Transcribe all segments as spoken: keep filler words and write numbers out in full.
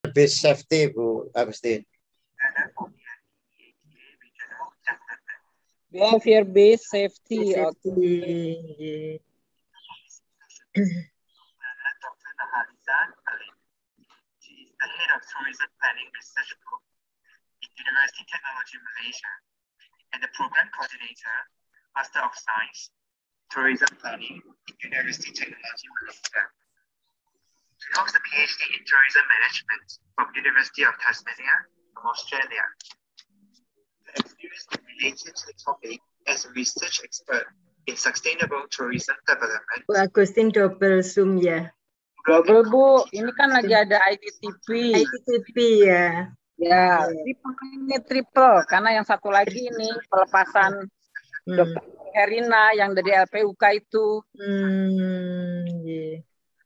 Base safety Bu Agustin. Behavior based safety. Safety. Okay. She is the head of tourism planning research group in University Technology Malaysia and the program coordinator, Master of Science, Tourism Planning in University Technology Malaysia. She holds a PhD in Tourism Management from University of Tasmania from Australia. Her experience is related to the topic as a research expert in sustainable tourism development. Bu Agustin double zoom ya. Double Bu, ini kan lagi ada I T T P. I T T P ya. Ya, triple ini triple karena yang satu lagi ini pelepasan hmm. Dokter Herina yang dari L P U K itu. Hmm, yeah.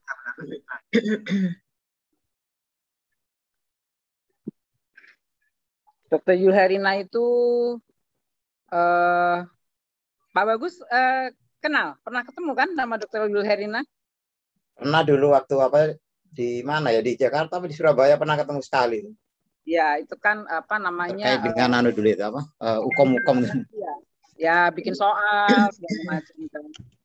Dokter Yulherina itu uh, Pak Bagus uh, kenal, pernah ketemu kan sama Dokter Yulherina? Pernah dulu waktu apa di mana ya, di Jakarta atau di Surabaya pernah ketemu sekali. Ya itu kan apa namanya? Terkait dengan uh, anu dulu itu apa? Uh, ukom-ukom. Ya, ya bikin soal segala macam kan.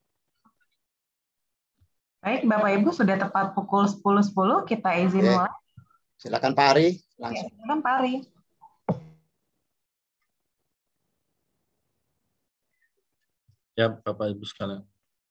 Baik, Bapak Ibu sudah tepat pukul sepuluh sepuluh, kita izin mulai. Silakan Pak Ari langsung. Ya, silakan Pak Ari. Ya, Bapak Ibu sekalian.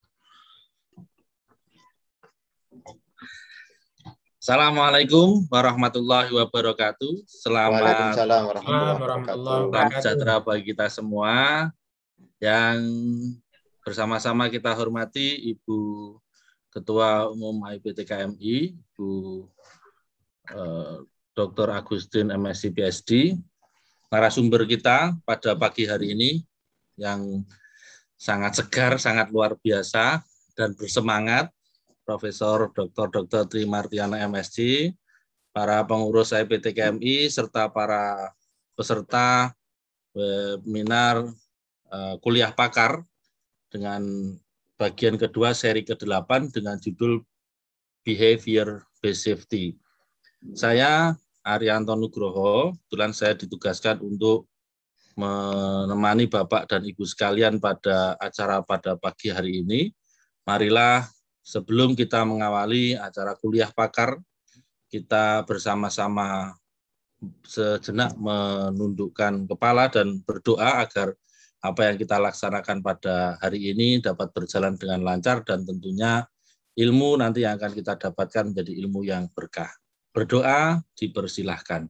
Assalamualaikum warahmatullahi wabarakatuh. Selamat Waalaikumsalam warahmatullahi wabarakatuh. Salam sejahtera bagi kita semua. Yang bersama-sama kita hormati Ibu Ketua Umum I P T K M I, Ibu eh, Doktor Agustin M Si P H D, narasumber kita pada pagi hari ini yang sangat segar, sangat luar biasa dan bersemangat, Profesor Doktor Doktor Tri Martiana M Si, para pengurus I P T K M I, serta para peserta webinar uh, kuliah pakar dengan bagian kedua seri kedelapan dengan judul Behavior Based Safety. Saya Arianto Nugroho, kebetulan saya ditugaskan untuk menemani Bapak dan Ibu sekalian pada acara pada pagi hari ini. Marilah sebelum kita mengawali acara kuliah pakar, kita bersama-sama sejenak menundukkan kepala dan berdoa agar apa yang kita laksanakan pada hari ini dapat berjalan dengan lancar dan tentunya ilmu nanti yang akan kita dapatkan menjadi ilmu yang berkah. Berdoa dipersilahkan.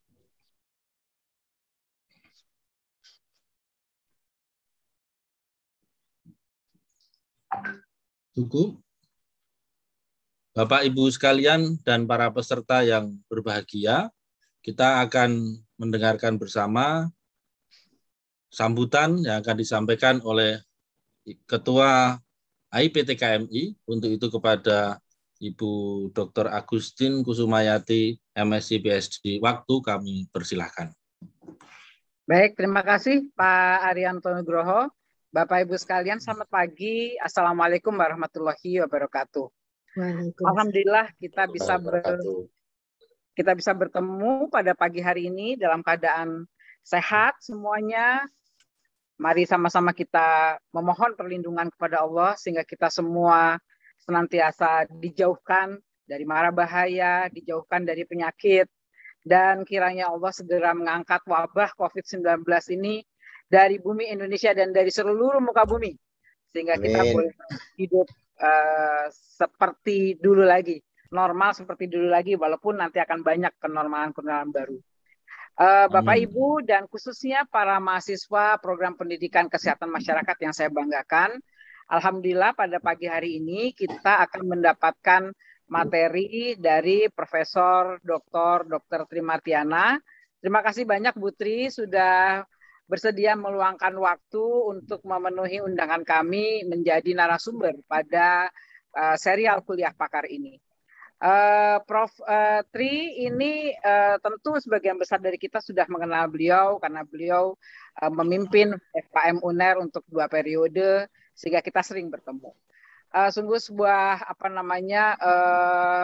Cukup. Bapak Ibu sekalian dan para peserta yang berbahagia, kita akan mendengarkan bersama sambutan yang akan disampaikan oleh Ketua I P T K M I, untuk itu kepada Ibu Doktor Agustin Kusumayati M Si P H D. Waktu kami persilahkan. Baik, terima kasih Pak Arianto Nugroho. Bapak Ibu sekalian, selamat pagi. Assalamualaikum warahmatullahi wabarakatuh. Alhamdulillah kita bisa ber, kita bisa bertemu pada pagi hari ini dalam keadaan sehat semuanya. Mari sama-sama kita memohon perlindungan kepada Allah sehingga kita semua senantiasa dijauhkan dari mara bahaya, dijauhkan dari penyakit, dan kiranya Allah segera mengangkat wabah COVID sembilan belas ini dari bumi Indonesia dan dari seluruh muka bumi sehingga Amin. Kita boleh hidup Uh, seperti dulu lagi, normal seperti dulu lagi, walaupun nanti akan banyak kenormalan-kenormalan baru. Uh, Bapak Ibu dan khususnya para mahasiswa program pendidikan kesehatan masyarakat yang saya banggakan, alhamdulillah pada pagi hari ini kita akan mendapatkan materi dari Profesor Doktor Doktor Tri Martiana. Terima kasih banyak Bu Tri sudah bersedia meluangkan waktu untuk memenuhi undangan kami menjadi narasumber pada uh, serial kuliah pakar ini. Uh, Prof uh, Tri ini uh, tentu sebagian besar dari kita sudah mengenal beliau karena beliau uh, memimpin F K M U N E R untuk dua periode sehingga kita sering bertemu. Uh, sungguh sebuah apa namanya uh,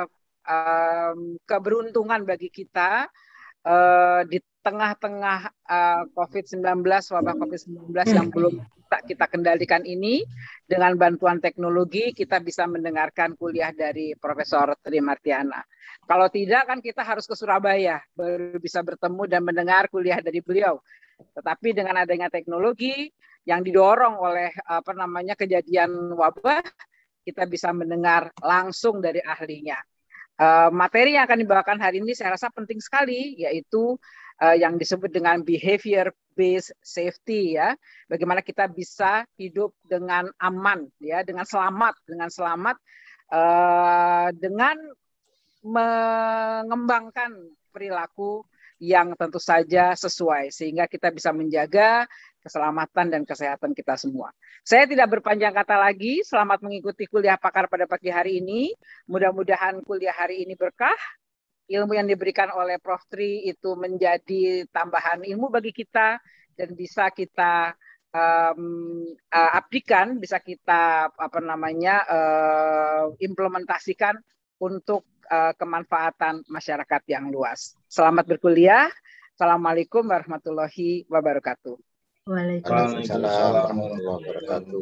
um, keberuntungan bagi kita uh, di tengah-tengah uh, COVID sembilan belas, wabah COVID sembilan belas yang belum kita, kita kendalikan ini, dengan bantuan teknologi kita bisa mendengarkan kuliah dari Profesor Tri Martiana. Kalau tidak kan kita harus ke Surabaya baru bisa bertemu dan mendengar kuliah dari beliau. Tetapi dengan adanya teknologi yang didorong oleh apa namanya kejadian wabah, kita bisa mendengar langsung dari ahlinya. Uh, materi yang akan dibawakan hari ini saya rasa penting sekali, yaitu uh, yang disebut dengan behavior based safety, ya. Bagaimana kita bisa hidup dengan aman, ya, dengan selamat, dengan selamat, uh, dengan mengembangkan perilaku yang tentu saja sesuai, sehingga kita bisa menjaga keselamatan dan kesehatan kita semua. Saya tidak berpanjang kata lagi, selamat mengikuti kuliah pakar pada pagi hari ini. Mudah-mudahan kuliah hari ini berkah, ilmu yang diberikan oleh Prof Tri itu menjadi tambahan ilmu bagi kita, dan bisa kita um, uh, abdikan, bisa kita apa namanya uh, implementasikan untuk uh, kemanfaatan masyarakat yang luas. Selamat berkuliah. Assalamualaikum warahmatullahi wabarakatuh. Waalaikumsalam warahmatullahi wabarakatuh.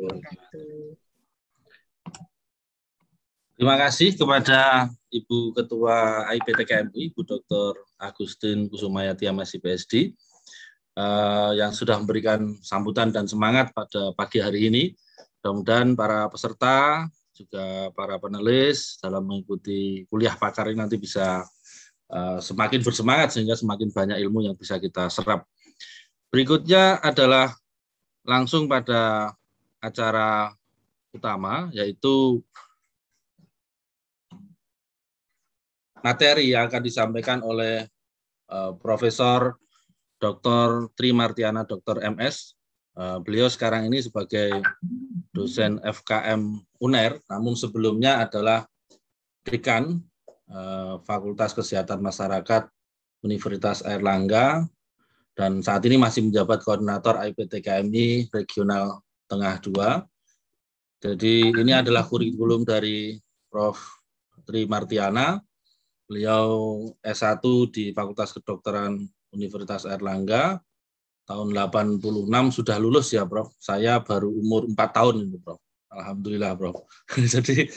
Terima kasih kepada Ibu Ketua I P T K M I, Ibu Doktor Agustin Kusumayati M Si P S D, uh, yang sudah memberikan sambutan dan semangat pada pagi hari ini. Mudah-mudahan para peserta, juga para panelis dalam mengikuti kuliah pakar ini nanti bisa uh, semakin bersemangat sehingga semakin banyak ilmu yang bisa kita serap. Berikutnya adalah langsung pada acara utama, yaitu materi yang akan disampaikan oleh uh, Profesor Doktor Tri Martiana, Doktor M S. Uh, beliau sekarang ini sebagai dosen F K M U N E R, namun sebelumnya adalah dekan uh, Fakultas Kesehatan Masyarakat Universitas Airlangga, dan saat ini masih menjabat koordinator I P T K M I Regional Tengah dua. Jadi ini adalah kurikulum dari Prof Tri Martiana. Beliau S satu di Fakultas Kedokteran Universitas Airlangga. Tahun delapan puluh enam sudah lulus ya, Prof. Saya baru umur empat tahun ini, Prof. Alhamdulillah, Prof. jadi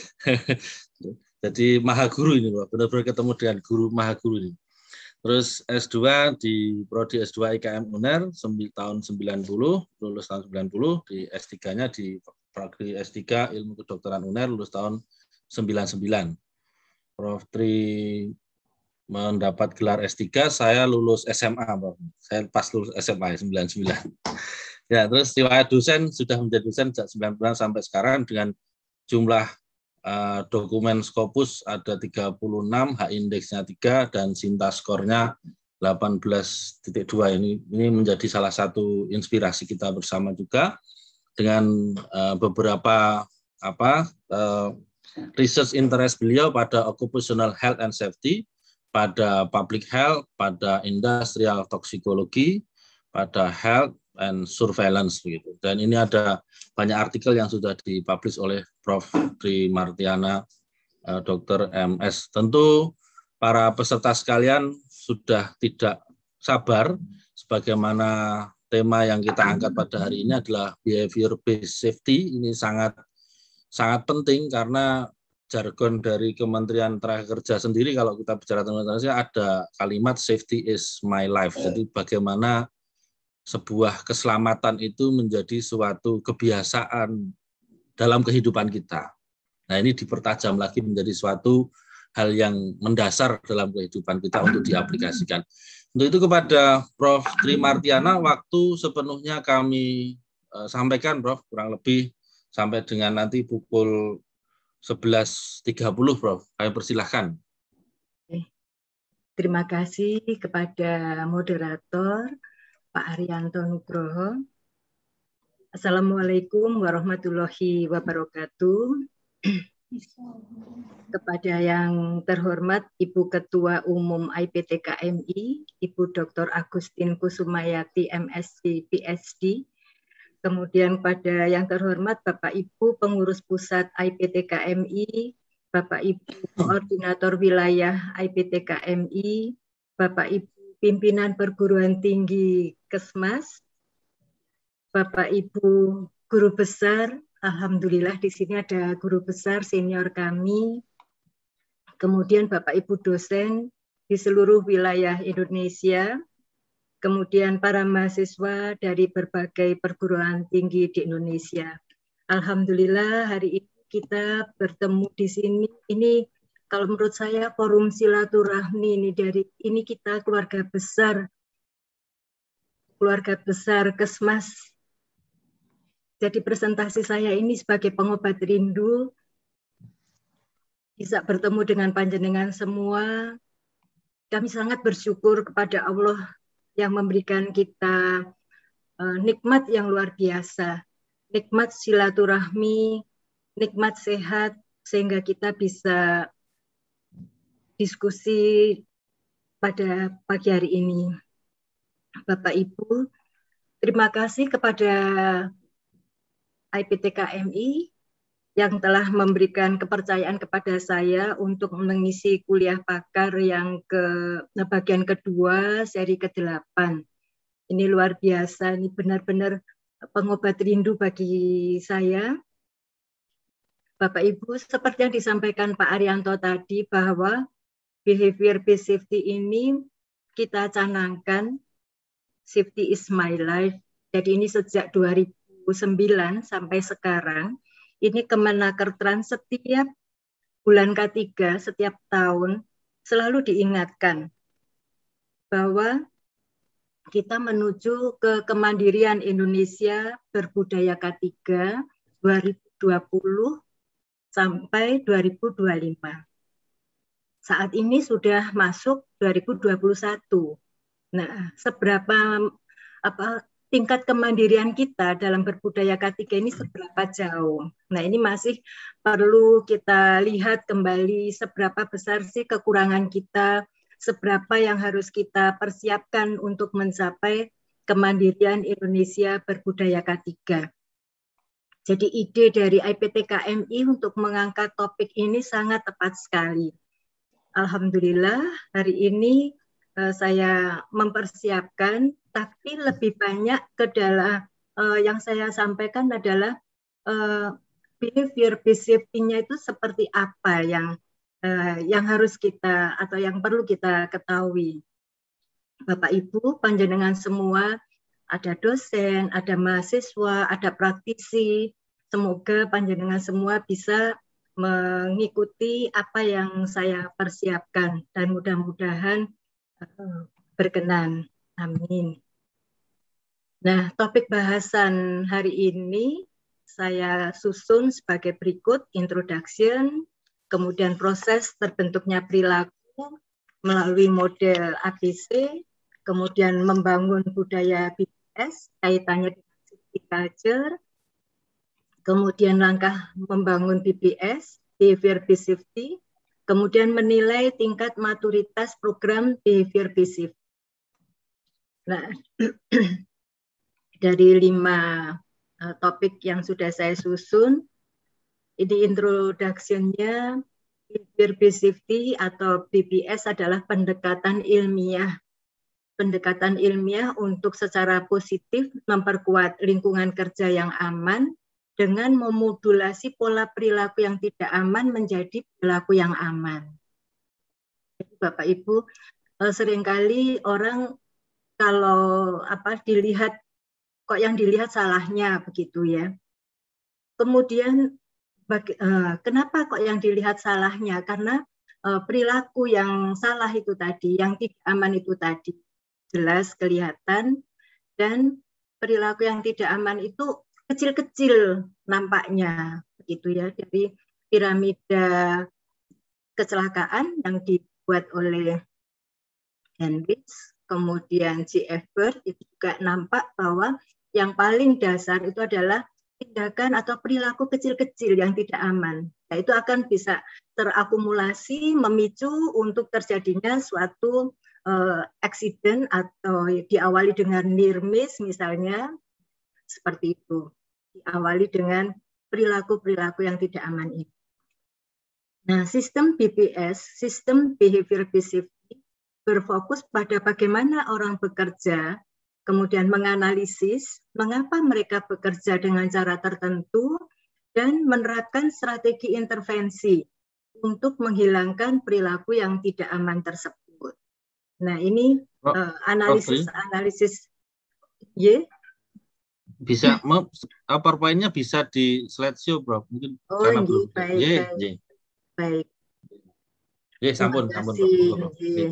jadi maha guru ini, Prof. Benar-benar ketemu dengan guru maha guru ini. Terus S dua di Prodi S dua I K M U N E R tahun sembilan puluh, lulus tahun sembilan puluh, di S tiga-nya di Prodi S tiga Ilmu Kedokteran U N E R, lulus tahun sembilan puluh sembilan. Prof Tri mendapat gelar S tiga, saya lulus S M A, Prof. Saya pas lulus S M A sembilan puluh sembilan. Ya, terus riwayat dosen sudah menjadi dosen sejak sembilan puluh sampai sekarang dengan jumlah Uh, dokumen Scopus ada tiga puluh enam, H-indeksnya tiga, dan Sinta skornya delapan belas titik dua. Ini, ini menjadi salah satu inspirasi kita bersama juga dengan uh, beberapa apa uh, research interest beliau pada occupational health and safety, pada public health, pada industrial toxicology, pada health and surveillance begitu. Dan ini ada banyak artikel yang sudah dipublish oleh Prof Tri Martiana, uh, Doktor M S. Tentu para peserta sekalian sudah tidak sabar, sebagaimana tema yang kita angkat pada hari ini adalah behavior based safety. Ini sangat sangat penting karena jargon dari Kementerian Tenaga sendiri kalau kita bicara tentang Indonesia ada kalimat safety is my life. Jadi bagaimana sebuah keselamatan itu menjadi suatu kebiasaan dalam kehidupan kita. Nah, ini dipertajam lagi menjadi suatu hal yang mendasar dalam kehidupan kita untuk diaplikasikan. Untuk itu kepada Prof Tri Martiana, waktu sepenuhnya kami uh, sampaikan, Prof, kurang lebih sampai dengan nanti pukul sebelas tiga puluh, Prof. Kami persilahkan. Terima kasih kepada moderator Pak Arianto Nugroho. Assalamualaikum warahmatullahi wabarakatuh. Kepada yang terhormat Ibu Ketua Umum I P T K M I, Ibu Doktor Agustin Kusumayati M Si P S D. Kemudian pada yang terhormat Bapak Ibu Pengurus Pusat I P T K M I, Bapak Ibu Koordinator Wilayah I P T K M I, Bapak Ibu Pimpinan Perguruan Tinggi Kesmas, Bapak Ibu Guru Besar, alhamdulillah di sini ada guru besar senior kami, kemudian Bapak Ibu dosen di seluruh wilayah Indonesia, kemudian para mahasiswa dari berbagai perguruan tinggi di Indonesia. Alhamdulillah hari ini kita bertemu di sini. Ini kalau menurut saya forum silaturahmi ini dari ini kita keluarga besar, keluarga besar Kesmas. Jadi presentasi saya ini sebagai pengobat rindu bisa bertemu dengan panjenengan semua. Kami sangat bersyukur kepada Allah yang memberikan kita uh, nikmat yang luar biasa, nikmat silaturahmi, nikmat sehat, sehingga kita bisa diskusi pada pagi hari ini. Bapak Ibu, terima kasih kepada I P T K M I yang telah memberikan kepercayaan kepada saya untuk mengisi kuliah pakar yang ke bagian kedua, seri kedelapan. Ini luar biasa, ini benar-benar pengobat rindu bagi saya. Bapak Ibu, seperti yang disampaikan Pak Arianto tadi bahwa behavior based safety ini kita canangkan safety is my life. Jadi ini sejak dua ribu sembilan sampai sekarang, ini Kemenaker Trans setiap bulan ketiga, setiap tahun selalu diingatkan bahwa kita menuju ke kemandirian Indonesia berbudaya K tiga dua ribu dua puluh sampai dua ribu dua puluh lima. Saat ini sudah masuk dua ribu dua puluh satu. Nah, seberapa apa tingkat kemandirian kita dalam berbudaya K tiga ini seberapa jauh? Nah, ini masih perlu kita lihat kembali seberapa besar sih kekurangan kita, seberapa yang harus kita persiapkan untuk mencapai kemandirian Indonesia berbudaya K tiga. Jadi ide dari I P T K M I untuk mengangkat topik ini sangat tepat sekali. Alhamdulillah hari ini uh, saya mempersiapkan, tapi lebih banyak ke dalam uh, yang saya sampaikan adalah uh, behavior based safety-nya itu seperti apa yang uh, yang harus kita atau yang perlu kita ketahui. Bapak Ibu, panjenengan semua, ada dosen, ada mahasiswa, ada praktisi. Semoga panjenengan semua bisa mengikuti apa yang saya persiapkan dan mudah-mudahan uh, berkenan. Amin. Nah, topik bahasan hari ini saya susun sebagai berikut: introduction, kemudian proses terbentuknya perilaku melalui model A B C, kemudian membangun budaya B P S kaitannya dengan safety culture, kemudian langkah membangun B P S, behavior based safety, kemudian menilai tingkat maturitas program behavior based safety. Nah, dari lima uh, topik yang sudah saya susun, ini introduction-nya, behavior based safety atau B B S adalah pendekatan ilmiah. Pendekatan ilmiah untuk secara positif memperkuat lingkungan kerja yang aman dengan memodulasi pola perilaku yang tidak aman menjadi perilaku yang aman. Jadi Bapak Ibu, seringkali orang kalau apa dilihat, kok yang dilihat salahnya begitu ya. Kemudian bagi, eh, kenapa kok yang dilihat salahnya? Karena eh, perilaku yang salah itu tadi, yang tidak aman itu tadi jelas kelihatan, dan perilaku yang tidak aman itu kecil-kecil nampaknya begitu ya. Dari piramida kecelakaan yang dibuat oleh Henrich, kemudian J F Bird, itu juga nampak bahwa yang paling dasar itu adalah tindakan atau perilaku kecil-kecil yang tidak aman. Nah, itu akan bisa terakumulasi, memicu untuk terjadinya suatu uh, accident atau diawali dengan near miss misalnya, seperti itu. Diawali dengan perilaku-perilaku yang tidak aman ini. Nah, sistem B P S, sistem Behavior Based Safety, berfokus pada bagaimana orang bekerja, kemudian menganalisis mengapa mereka bekerja dengan cara tertentu, dan menerapkan strategi intervensi untuk menghilangkan perilaku yang tidak aman tersebut. Nah, ini oh, uh, analisis okay. analisis Y. Bisa hmm. PowerPoint-nya bisa di slideshow, Bro. Mungkin oh, karena iya, belum. baik, Ye, baik. ye. Baik. Ye, sampun, sampun, Bro. Nah,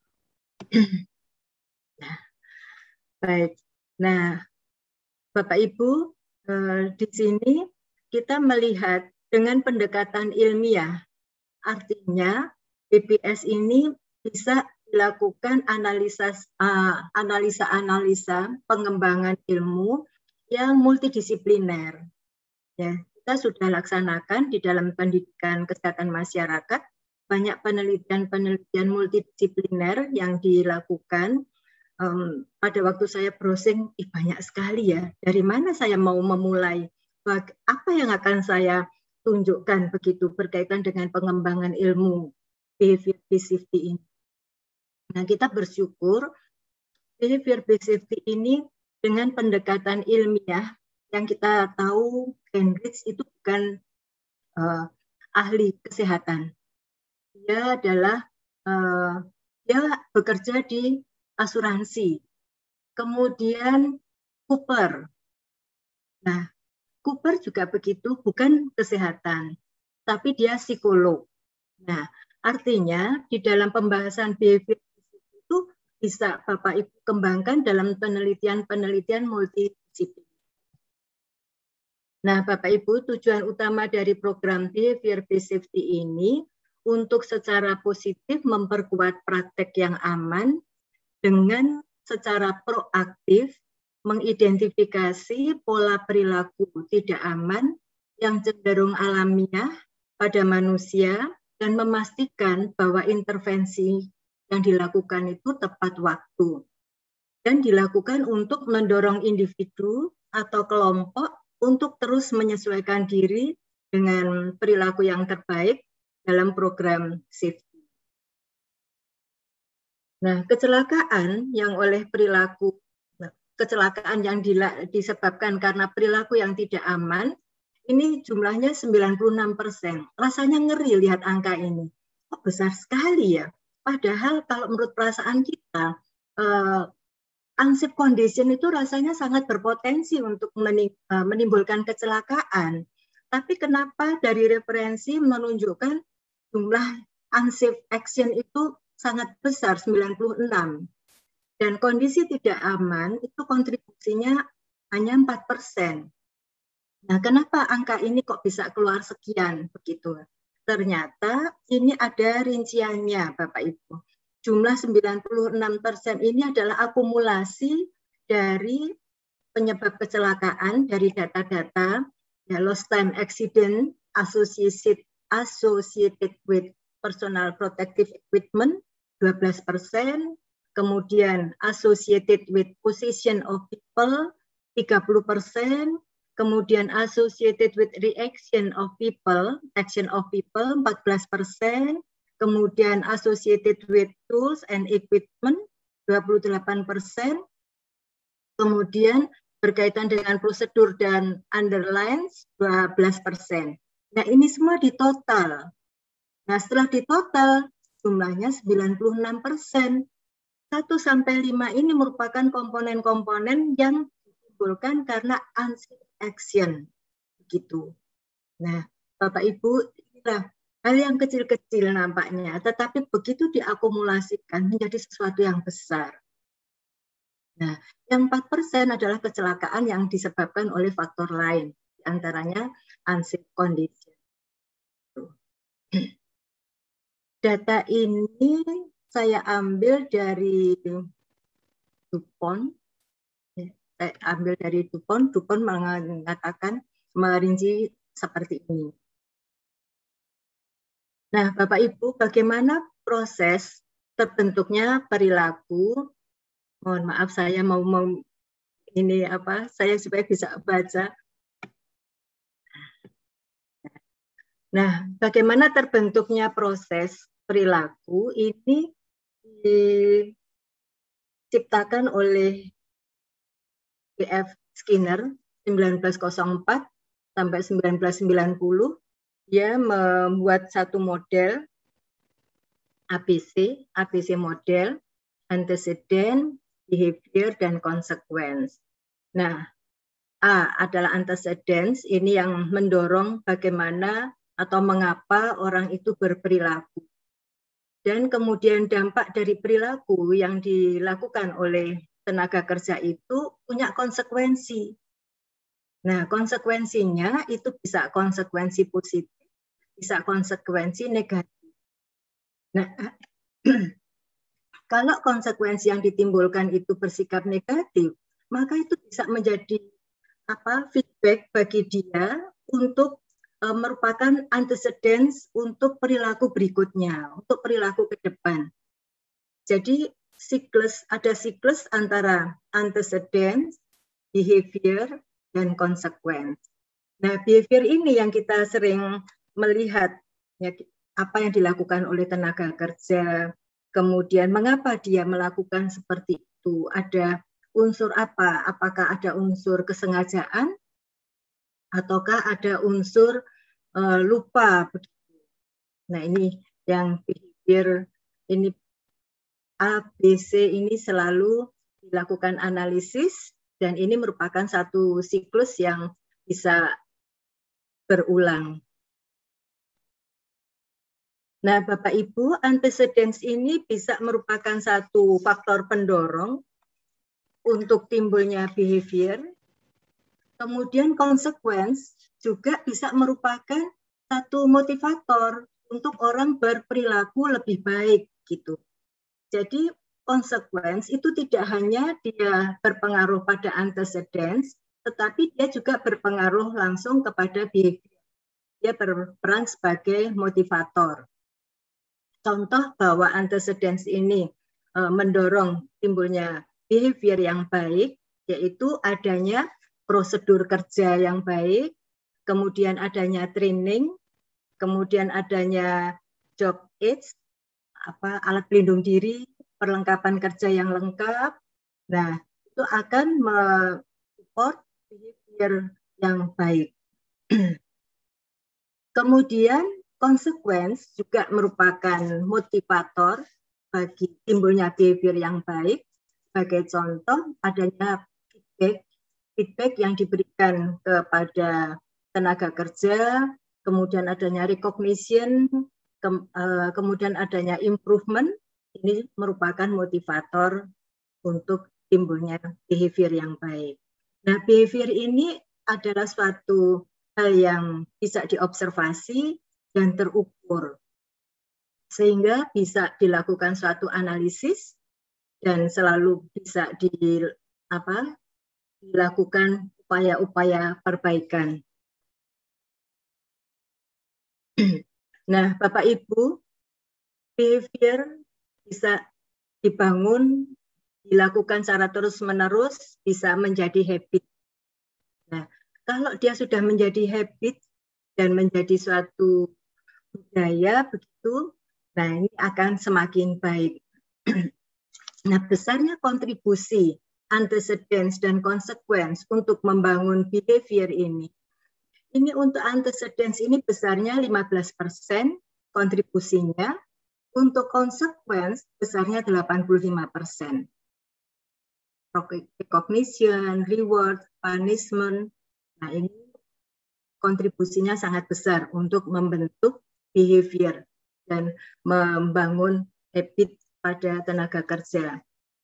baik. Nah, Bapak Ibu, eh, di sini kita melihat dengan pendekatan ilmiah, artinya B P S ini bisa dilakukan analisa uh, analisa-analisa pengembangan ilmu yang multidisipliner. Ya, kita sudah laksanakan di dalam pendidikan kesehatan masyarakat, banyak penelitian-penelitian multidisipliner yang dilakukan. Um, pada waktu saya browsing, ih, banyak sekali ya. Dari mana saya mau memulai? Apa yang akan saya tunjukkan begitu berkaitan dengan pengembangan ilmu behavior based safety ini? Nah, kita bersyukur behavior based safety ini dengan pendekatan ilmiah yang kita tahu Hendricks itu bukan uh, ahli kesehatan. Dia adalah uh, dia bekerja di asuransi. Kemudian Cooper. Nah, Cooper juga begitu, bukan kesehatan, tapi dia psikolog. Nah, artinya di dalam pembahasan behavior itu bisa Bapak Ibu kembangkan dalam penelitian-penelitian multidisipliner. Nah, Bapak Ibu, tujuan utama dari program behavior based safety ini untuk secara positif memperkuat praktek yang aman dengan secara proaktif mengidentifikasi pola perilaku tidak aman yang cenderung alamiah pada manusia dan memastikan bahwa intervensi yang dilakukan itu tepat waktu dan dilakukan untuk mendorong individu atau kelompok untuk terus menyesuaikan diri dengan perilaku yang terbaik dalam program safety. Nah, kecelakaan yang oleh perilaku, kecelakaan yang disebabkan karena perilaku yang tidak aman, ini jumlahnya sembilan puluh enam persen. Rasanya ngeri lihat angka ini. Kok besar sekali ya? Padahal kalau menurut perasaan kita, uh, unsafe condition itu rasanya sangat berpotensi untuk menimbulkan kecelakaan. Tapi kenapa dari referensi menunjukkan jumlah unsafe action itu sangat besar, sembilan puluh enam. Dan kondisi tidak aman itu kontribusinya hanya empat persen. Nah, kenapa angka ini kok bisa keluar sekian begitu? Ternyata ini ada rinciannya, Bapak Ibu. Jumlah sembilan puluh enam persen ini adalah akumulasi dari penyebab kecelakaan dari data-data ya, lost time accident associated associated with personal protective equipment dua belas persen, kemudian associated with position of people tiga puluh persen, kemudian associated with reaction of people, action of people empat belas persen, kemudian associated with tools and equipment dua puluh delapan persen, kemudian berkaitan dengan prosedur dan underlines dua belas persen. Nah, ini semua di total. Nah, setelah di total, jumlahnya sembilan puluh enam persen. satu sampai lima ini merupakan komponen-komponen yang ditimbulkan karena unsafe action. Begitu. Nah, Bapak Ibu, inilah hal yang kecil-kecil nampaknya, tetapi begitu diakumulasikan menjadi sesuatu yang besar. Nah, yang empat persen adalah kecelakaan yang disebabkan oleh faktor lain, antaranya unsafe condition. Data ini saya ambil dari DuPont. Saya ambil dari DuPont. DuPont mengatakan merinci seperti ini. Nah, Bapak Ibu, bagaimana proses terbentuknya perilaku? Mohon maaf, saya mau, mau ini apa? Saya supaya bisa baca. Nah, bagaimana terbentuknya proses perilaku ini diciptakan oleh B F Skinner seribu sembilan ratus empat sampai seribu sembilan ratus sembilan puluh. Dia membuat satu model A B C, A B C model, antecedent, behavior, dan consequence. Nah, A adalah antecedents, ini yang mendorong bagaimana atau mengapa orang itu berperilaku. Dan kemudian dampak dari perilaku yang dilakukan oleh tenaga kerja itu punya konsekuensi. Nah, konsekuensinya itu bisa konsekuensi positif, bisa konsekuensi negatif. Nah, kalau konsekuensi yang ditimbulkan itu bersikap negatif, maka itu bisa menjadi apa feedback bagi dia untuk e, merupakan antecedents untuk perilaku berikutnya, untuk perilaku ke depan. Jadi siklus ada siklus antara antecedents, behavior, dan consequence. Nah, behavior ini yang kita sering melihat ya, apa yang dilakukan oleh tenaga kerja, kemudian mengapa dia melakukan seperti itu, ada unsur apa, apakah ada unsur kesengajaan, ataukah ada unsur uh, lupa. Nah, ini yang behavior ini A, B, C ini selalu dilakukan analisis, dan ini merupakan satu siklus yang bisa berulang. Nah, Bapak Ibu, antecedents ini bisa merupakan satu faktor pendorong untuk timbulnya behavior. Kemudian consequence juga bisa merupakan satu motivator untuk orang berperilaku lebih baik gitu. Jadi consequence itu tidak hanya dia berpengaruh pada antecedents, tetapi dia juga berpengaruh langsung kepada behavior. Dia berperan sebagai motivator. Contoh bahwa antecedents ini e, mendorong timbulnya behavior yang baik, yaitu adanya prosedur kerja yang baik, kemudian adanya training, kemudian adanya job aids, apa, alat pelindung diri, perlengkapan kerja yang lengkap. Nah, itu akan men-support behavior yang baik. Kemudian consequence juga merupakan motivator bagi timbulnya behavior yang baik. Sebagai contoh, adanya feedback, feedback yang diberikan kepada tenaga kerja, kemudian adanya recognition, ke, uh, kemudian adanya improvement. Ini merupakan motivator untuk timbulnya behavior yang baik. Nah, behavior ini adalah suatu hal yang bisa diobservasi dan terukur, sehingga bisa dilakukan suatu analisis dan selalu bisa di, apa, dilakukan upaya-upaya perbaikan. Nah, Bapak Ibu, behavior bisa dibangun, dilakukan secara terus-menerus, bisa menjadi habit. Nah, kalau dia sudah menjadi habit dan menjadi suatu budaya begitu, nah ini akan semakin baik. Nah, besarnya kontribusi antecedents dan consequence untuk membangun behavior ini. Ini untuk antecedents ini besarnya lima belas persen kontribusinya, untuk consequence besarnya delapan puluh lima persen. Recognition, reward, punishment, nah ini kontribusinya sangat besar untuk membentuk behavior dan membangun habit pada tenaga kerja.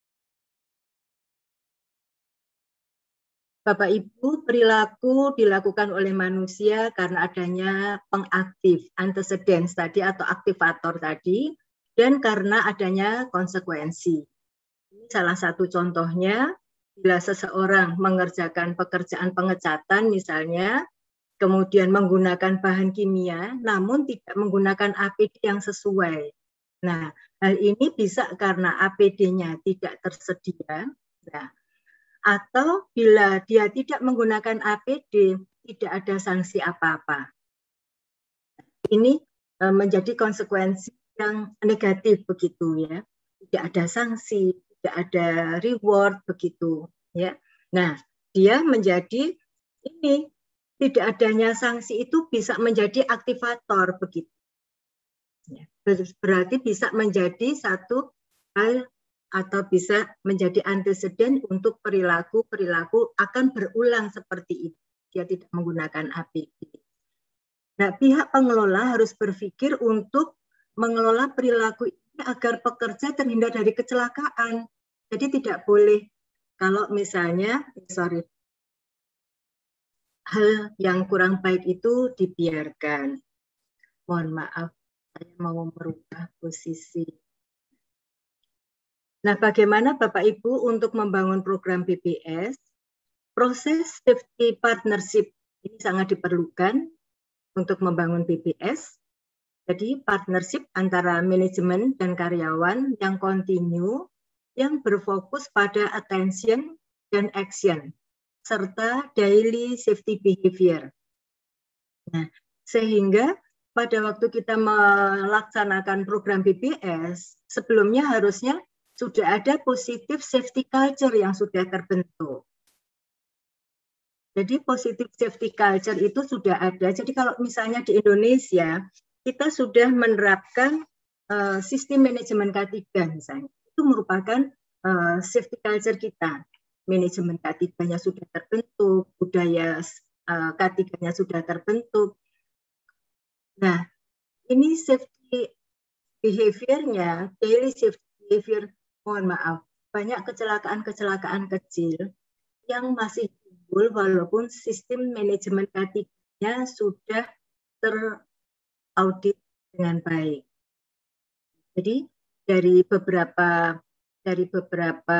Bapak Ibu, perilaku dilakukan oleh manusia karena adanya pengaktif antecedents tadi atau aktivator tadi, dan karena adanya konsekuensi. Ini salah satu contohnya, bila seseorang mengerjakan pekerjaan pengecatan misalnya, kemudian menggunakan bahan kimia, namun tidak menggunakan A P D yang sesuai. Nah, hal ini bisa karena A P D-nya tidak tersedia, nah, atau bila dia tidak menggunakan A P D, tidak ada sanksi apa-apa. ini uh, menjadi konsekuensi yang negatif begitu ya. Tidak ada sanksi, tidak ada reward begitu ya. Nah, dia menjadi ini tidak adanya sanksi itu bisa menjadi aktivator begitu. Ya, berarti bisa menjadi satu hal atau bisa menjadi anteseden untuk perilaku-perilaku akan berulang seperti itu. Dia tidak menggunakan A P B. Nah, pihak pengelola harus berpikir untuk mengelola perilaku ini agar pekerja terhindar dari kecelakaan. Jadi tidak boleh kalau misalnya, sorry, hal yang kurang baik itu dibiarkan. Mohon maaf, saya mau merubah posisi. Nah, bagaimana Bapak Ibu untuk membangun program B P S? Proses safety partnership ini sangat diperlukan untuk membangun B P S. Jadi partnership antara manajemen dan karyawan yang kontinu, yang berfokus pada attention dan action, serta daily safety behavior. Nah, sehingga pada waktu kita melaksanakan program B P S, sebelumnya harusnya sudah ada positive safety culture yang sudah terbentuk. Jadi positive safety culture itu sudah ada. Jadi kalau misalnya di Indonesia, kita sudah menerapkan uh, sistem manajemen K tiga misalnya. Itu merupakan uh, safety culture kita. Manajemen K tiga-nya sudah terbentuk, budaya uh, K tiga-nya sudah terbentuk. Nah, ini safety behavior-nya, daily safety behavior, mohon maaf, banyak kecelakaan-kecelakaan kecil yang masih timbul walaupun sistem manajemen K tiga-nya sudah teraudit dengan baik. Jadi dari beberapa dari beberapa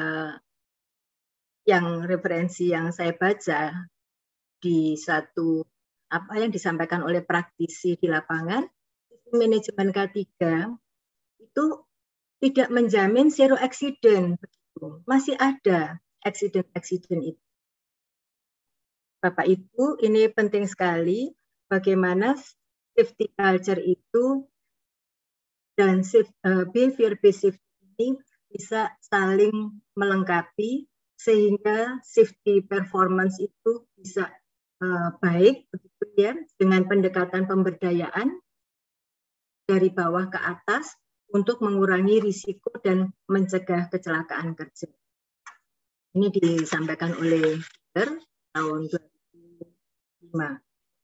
yang referensi yang saya baca di satu apa yang disampaikan oleh praktisi di lapangan, sistem manajemen K tiga itu tidak menjamin zero accident, masih ada accident-accident itu. Bapak Ibu, ini penting sekali bagaimana safety culture itu dan uh, behavior-based safety ini bisa saling melengkapi sehingga safety performance itu bisa uh, baik begitu ya, dengan pendekatan pemberdayaan dari bawah ke atas untuk mengurangi risiko dan mencegah kecelakaan kerja. Ini disampaikan oleh Peter tahun dua ribu lima.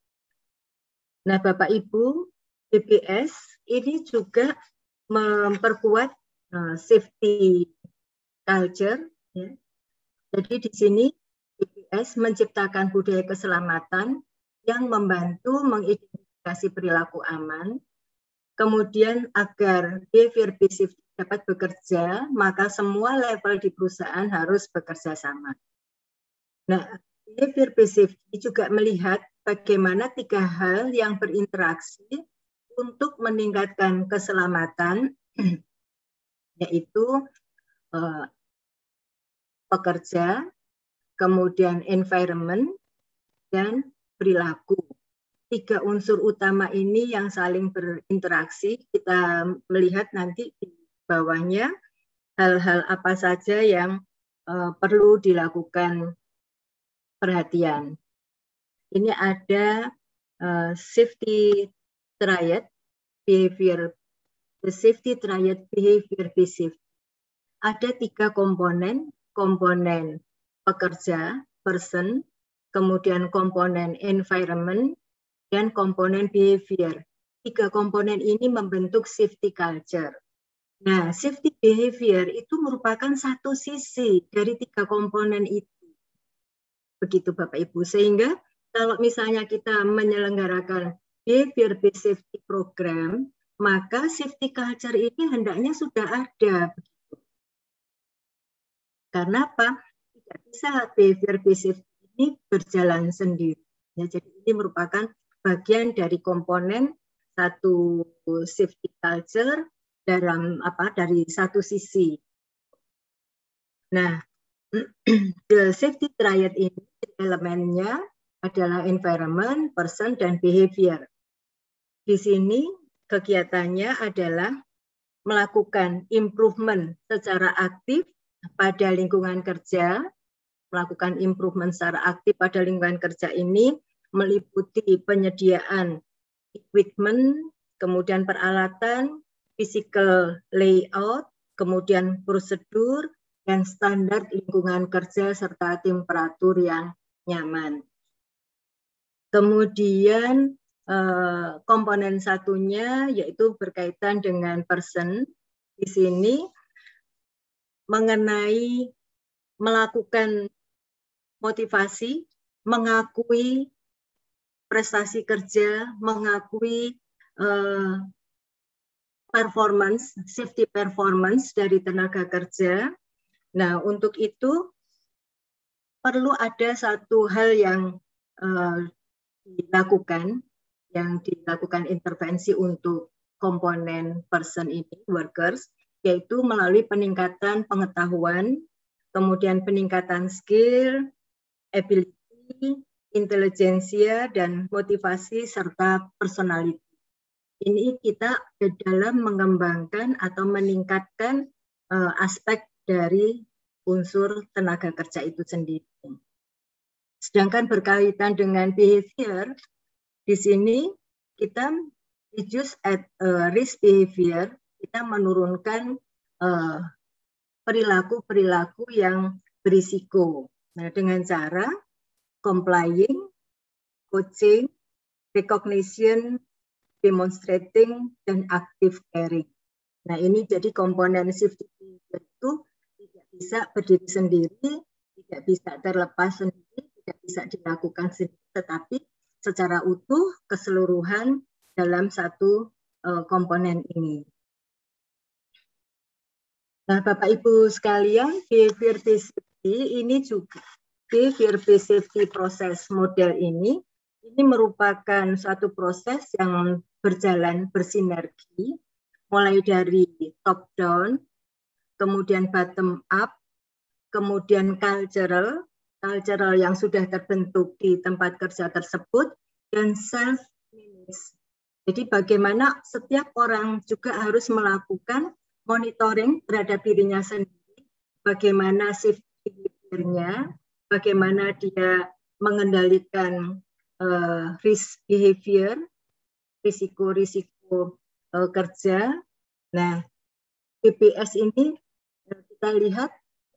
Nah, Bapak Ibu, B P S ini juga memperkuat uh, safety culture. Ya. Jadi di sini B P S menciptakan budaya keselamatan yang membantu mengidentifikasi perilaku aman. Kemudian agar behavior-based safety dapat bekerja, maka semua level di perusahaan harus bekerja sama. Nah, behavior-based safety juga melihat bagaimana tiga hal yang berinteraksi untuk meningkatkan keselamatan, yaitu eh, pekerja, kemudian environment, dan perilaku. Tiga unsur utama ini yang saling berinteraksi, kita melihat nanti di bawahnya hal-hal apa saja yang uh, perlu dilakukan perhatian. Ini ada uh, safety triad behavior, the safety triad behavior based. Ada tiga komponen, komponen pekerja, person, kemudian komponen environment, dan komponen behavior. Tiga komponen ini membentuk safety culture. Nah, safety behavior itu merupakan satu sisi dari tiga komponen itu. Begitu Bapak Ibu. Sehingga kalau misalnya kita menyelenggarakan behavior-based safety program, maka safety culture ini hendaknya sudah ada. Begitu. Karena apa? Tidak bisa behavior-based safety ini berjalan sendiri. Ya, jadi ini merupakan bagian dari komponen satu safety culture dalam apa dari satu sisi. Nah, the safety triad ini elemennya adalah environment, person, dan behavior. Di sini kegiatannya adalah melakukan improvement secara aktif pada lingkungan kerja. Melakukan improvement secara aktif pada lingkungan kerja ini meliputi penyediaan equipment, kemudian peralatan, physical layout, kemudian prosedur, dan standar lingkungan kerja serta temperatur yang nyaman. Kemudian eh, komponen satunya yaitu berkaitan dengan person. Di sini mengenai melakukan motivasi, mengakui prestasi kerja, mengakui eh, performance, safety performance dari tenaga kerja. Nah, untuk itu perlu ada satu hal yang eh, dilakukan, yang dilakukan intervensi untuk komponen person ini, workers, yaitu melalui peningkatan pengetahuan, kemudian peningkatan skill, ability, intelijensia, dan motivasi, serta personality. Ini kita dalam mengembangkan atau meningkatkan uh, aspek dari unsur tenaga kerja itu sendiri. Sedangkan berkaitan dengan behavior, di sini kita reduce at uh, risk behavior, kita menurunkan perilaku-perilaku uh, yang berisiko. Nah, dengan cara complying, coaching, recognition, demonstrating, dan active caring. Nah, ini jadi komponen safety behavior itu tidak bisa berdiri sendiri, tidak bisa terlepas sendiri, tidak bisa dilakukan sendiri, tetapi secara utuh keseluruhan dalam satu uh, komponen ini. Nah, Bapak Ibu sekalian, behavior based safety ini juga behavior based safety proses model ini ini merupakan suatu proses yang berjalan bersinergi mulai dari top down, kemudian bottom up, kemudian cultural, cultural yang sudah terbentuk di tempat kerja tersebut, dan self-managed. Jadi bagaimana setiap orang juga harus melakukan monitoring terhadap dirinya sendiri, bagaimana safety behavior-nya, bagaimana dia mengendalikan uh, risk behavior, risiko-risiko uh, kerja. Nah, P B S ini kita lihat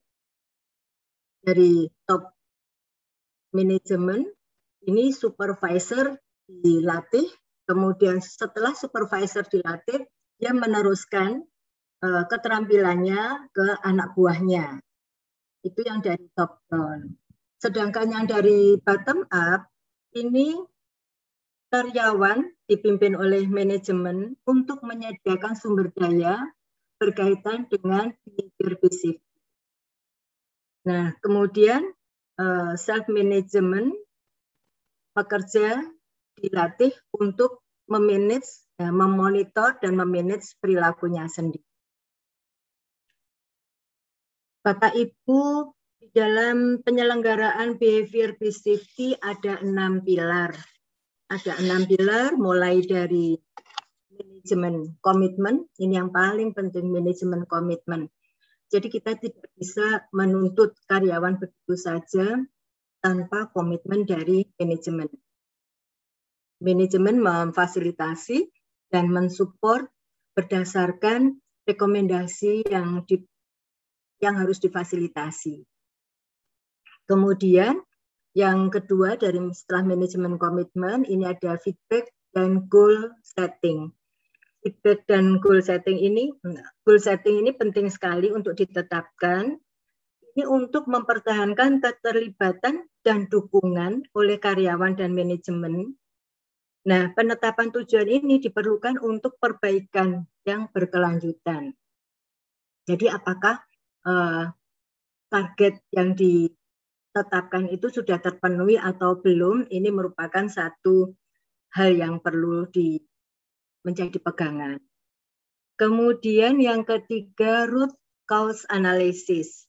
dari top manajemen, ini supervisor dilatih, kemudian setelah supervisor dilatih, dia meneruskan uh, keterampilannya ke anak buahnya. Itu yang dari top down. Sedangkan yang dari bottom up, ini karyawan dipimpin oleh manajemen untuk menyediakan sumber daya berkaitan dengan behavior based. Nah, kemudian uh, self-management, pekerja dilatih untuk memanage, ya, memonitor dan memanage perilakunya sendiri. Bapak Ibu, di dalam penyelenggaraan behavior based safety ada enam pilar. Ada enam pilar mulai dari manajemen komitmen, ini yang paling penting, manajemen komitmen. Jadi kita tidak bisa menuntut karyawan begitu saja tanpa komitmen dari manajemen. Manajemen memfasilitasi dan mensupport berdasarkan rekomendasi yang di, yang harus difasilitasi. Kemudian yang kedua dari setelah manajemen komitmen ini ada feedback dan goal setting. Feedback dan goal setting ini, goal setting ini penting sekali untuk ditetapkan. Ini untuk mempertahankan keterlibatan dan dukungan oleh karyawan dan manajemen. Nah, penetapan tujuan ini diperlukan untuk perbaikan yang berkelanjutan. Jadi apakah uh, target yang ditetapkan itu sudah terpenuhi atau belum? Ini merupakan satu hal yang perlu di menjadi pegangan. Kemudian yang ketiga, root cause analysis.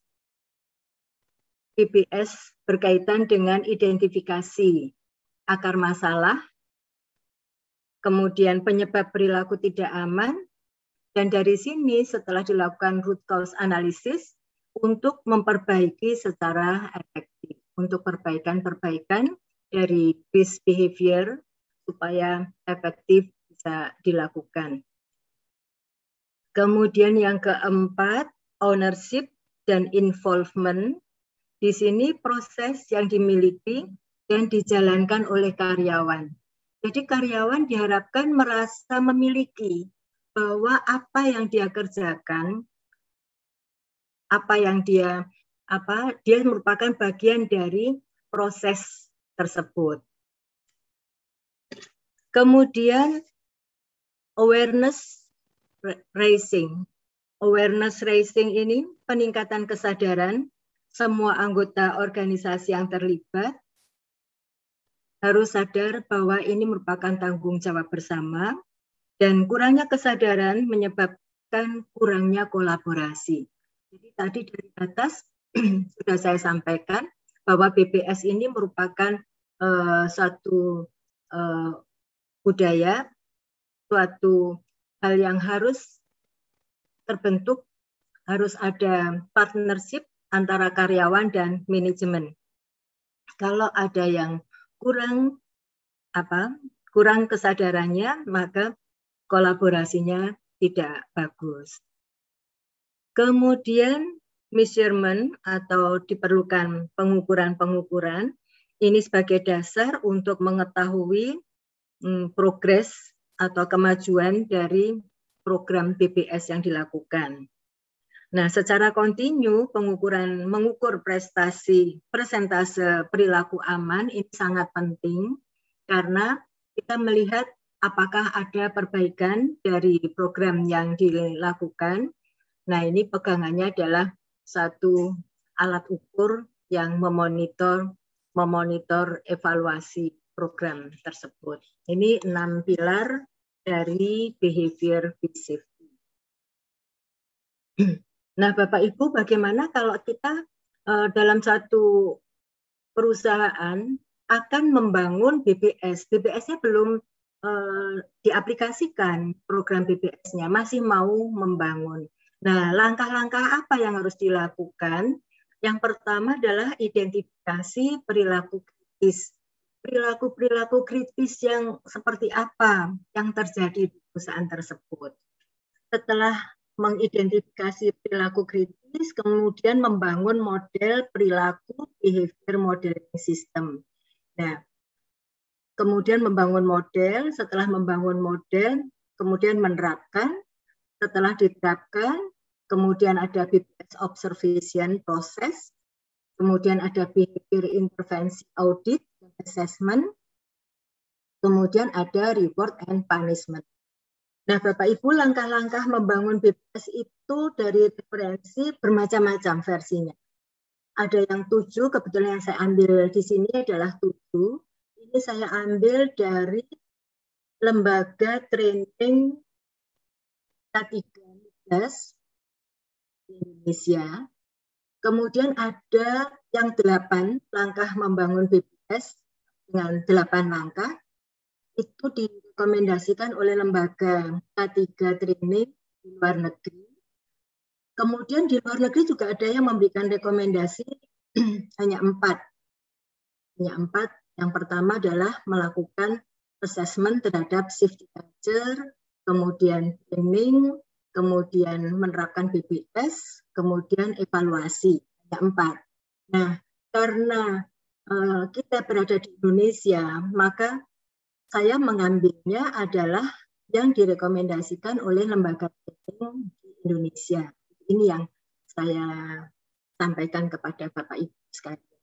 P B S berkaitan dengan identifikasi akar masalah, kemudian penyebab perilaku tidak aman, dan dari sini setelah dilakukan root cause analysis untuk memperbaiki secara efektif, untuk perbaikan-perbaikan dari risk behavior supaya efektif bisa dilakukan. Kemudian yang keempat, ownership dan involvement. Di sini proses yang dimiliki dan dijalankan oleh karyawan. Jadi karyawan diharapkan merasa memiliki bahwa apa yang dia kerjakan, apa yang dia apa dia merupakan bagian dari proses tersebut. Kemudian awareness raising. Awareness raising ini peningkatan kesadaran semua anggota organisasi yang terlibat harus sadar bahwa ini merupakan tanggung jawab bersama, dan kurangnya kesadaran menyebabkan kurangnya kolaborasi. Jadi tadi dari atas sudah saya sampaikan bahwa B P S ini merupakan uh, suatu uh, budaya, suatu hal yang harus terbentuk, harus ada partnership antara karyawan dan manajemen. Kalau ada yang kurang apa kurang kesadarannya, maka kolaborasinya tidak bagus. Kemudian measurement atau diperlukan pengukuran-pengukuran ini sebagai dasar untuk mengetahui hmm, progres atau kemajuan dari program B P S yang dilakukan. Nah, secara kontinu pengukuran mengukur prestasi persentase perilaku aman ini sangat penting karena kita melihat apakah ada perbaikan dari program yang dilakukan. Nah, ini pegangannya adalah satu alat ukur yang memonitor memonitor evaluasi program tersebut. Ini enam pilar dari behavior safety. Nah, Bapak Ibu, bagaimana kalau kita uh, dalam satu perusahaan akan membangun B P S? B P S-nya belum uh, diaplikasikan, program B P S-nya masih mau membangun. Nah, langkah-langkah apa yang harus dilakukan? Yang pertama adalah identifikasi perilaku kritis. Perilaku-perilaku kritis yang seperti apa yang terjadi di perusahaan tersebut. Setelah mengidentifikasi perilaku kritis, kemudian membangun model perilaku behavior modeling system. Nah, kemudian membangun model, setelah membangun model, kemudian menerapkan, setelah diterapkan, kemudian ada B P S observation process, kemudian ada behavior intervensi audit, assessment, kemudian ada reward and punishment. Nah, Bapak Ibu, langkah-langkah membangun B P S itu dari referensi bermacam-macam versinya. Ada yang tujuh, kebetulan yang saya ambil di sini adalah tujuh. Ini saya ambil dari lembaga training K tiga belas di Indonesia. Kemudian ada yang delapan langkah membangun B P S dengan delapan langkah. Itu direkomendasikan oleh lembaga K tiga training di luar negeri. Kemudian di luar negeri juga ada yang memberikan rekomendasi hanya empat. Hanya empat. Yang pertama adalah melakukan assessment terhadap safety culture, kemudian training, kemudian menerapkan B P S, kemudian evaluasi. Hanya empat. Nah, karena uh, kita berada di Indonesia, maka saya mengambilnya adalah yang direkomendasikan oleh lembaga training di Indonesia. Ini yang saya sampaikan kepada Bapak Ibu sekalian.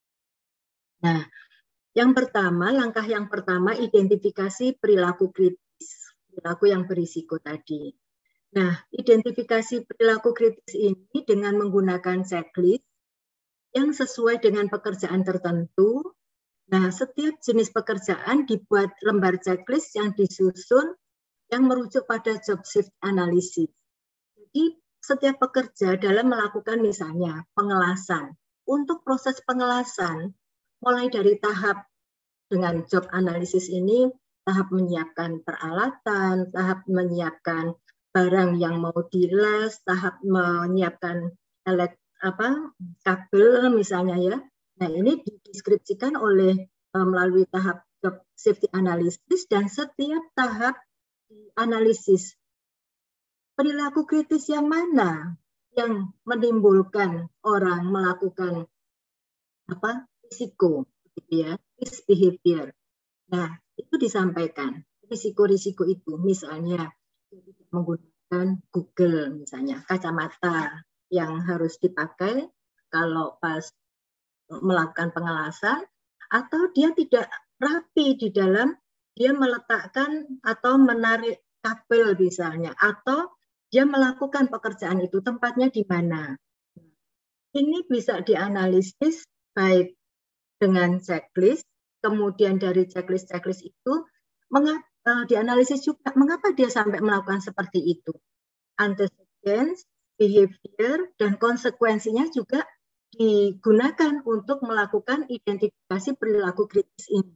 Nah, yang pertama, langkah yang pertama identifikasi perilaku kritis, perilaku yang berisiko tadi. Nah, identifikasi perilaku kritis ini dengan menggunakan checklist yang sesuai dengan pekerjaan tertentu. Nah, setiap jenis pekerjaan dibuat lembar checklist yang disusun yang merujuk pada job shift analysis. Jadi, setiap pekerja dalam melakukan misalnya pengelasan. Untuk proses pengelasan, mulai dari tahap dengan job analysis ini, tahap menyiapkan peralatan, tahap menyiapkan barang yang mau dilas, tahap menyiapkan elek, apa, kabel misalnya ya. Nah ini dideskripsikan oleh uh, melalui tahap job safety analysis, dan setiap tahap analisis perilaku kritis yang mana yang menimbulkan orang melakukan apa risiko, gitu ya, risk behavior. Nah itu disampaikan risiko-risiko itu, misalnya menggunakan Google, misalnya kacamata yang harus dipakai kalau pas melakukan pengelasan, atau dia tidak rapi di dalam dia meletakkan atau menarik kabel misalnya, atau dia melakukan pekerjaan itu tempatnya di mana. Ini bisa dianalisis baik dengan checklist, kemudian dari checklist-checklist itu mengapa, uh, dianalisis juga mengapa dia sampai melakukan seperti itu. Antecedents, behavior, dan konsekuensinya juga digunakan untuk melakukan identifikasi perilaku kritis ini.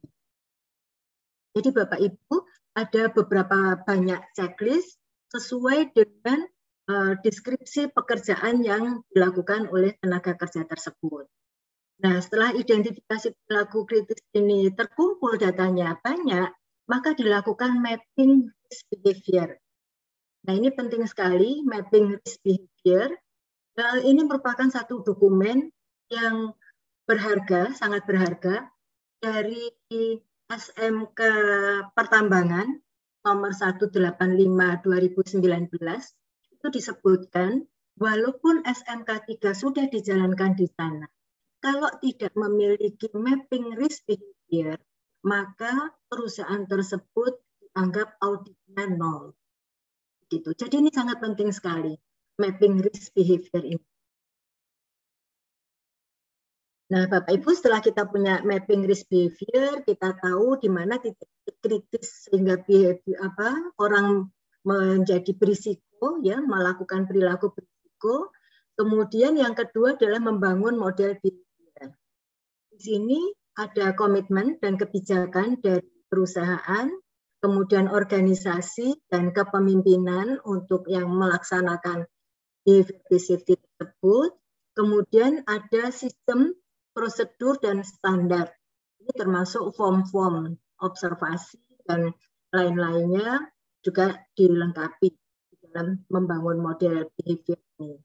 Jadi Bapak Ibu, ada beberapa banyak checklist sesuai dengan uh, deskripsi pekerjaan yang dilakukan oleh tenaga kerja tersebut. Nah, setelah identifikasi perilaku kritis ini terkumpul datanya banyak, maka dilakukan mapping risk behavior. Nah, ini penting sekali, mapping risk behavior. Nah, ini merupakan satu dokumen yang berharga, sangat berharga, dari S M K Pertambangan nomor seratus delapan puluh lima dua ribu sembilan belas, itu disebutkan walaupun S M K tiga sudah dijalankan di sana, kalau tidak memiliki mapping risk behavior, maka perusahaan tersebut dianggap auditnya nol. Gitu. Jadi ini sangat penting sekali, mapping risk behavior ini. Nah, Bapak Ibu, setelah kita punya mapping risk behavior, kita tahu di mana titik kritis sehingga behavior, apa, orang menjadi berisiko, ya, melakukan perilaku berisiko. Kemudian yang kedua adalah membangun model behavior. Di sini ada komitmen dan kebijakan dari perusahaan, kemudian organisasi dan kepemimpinan untuk yang melaksanakan behavior safety tersebut. Kemudian ada sistem, prosedur, dan standar. Ini termasuk form-form observasi dan lain-lainnya juga dilengkapi dalam membangun model behavior ini.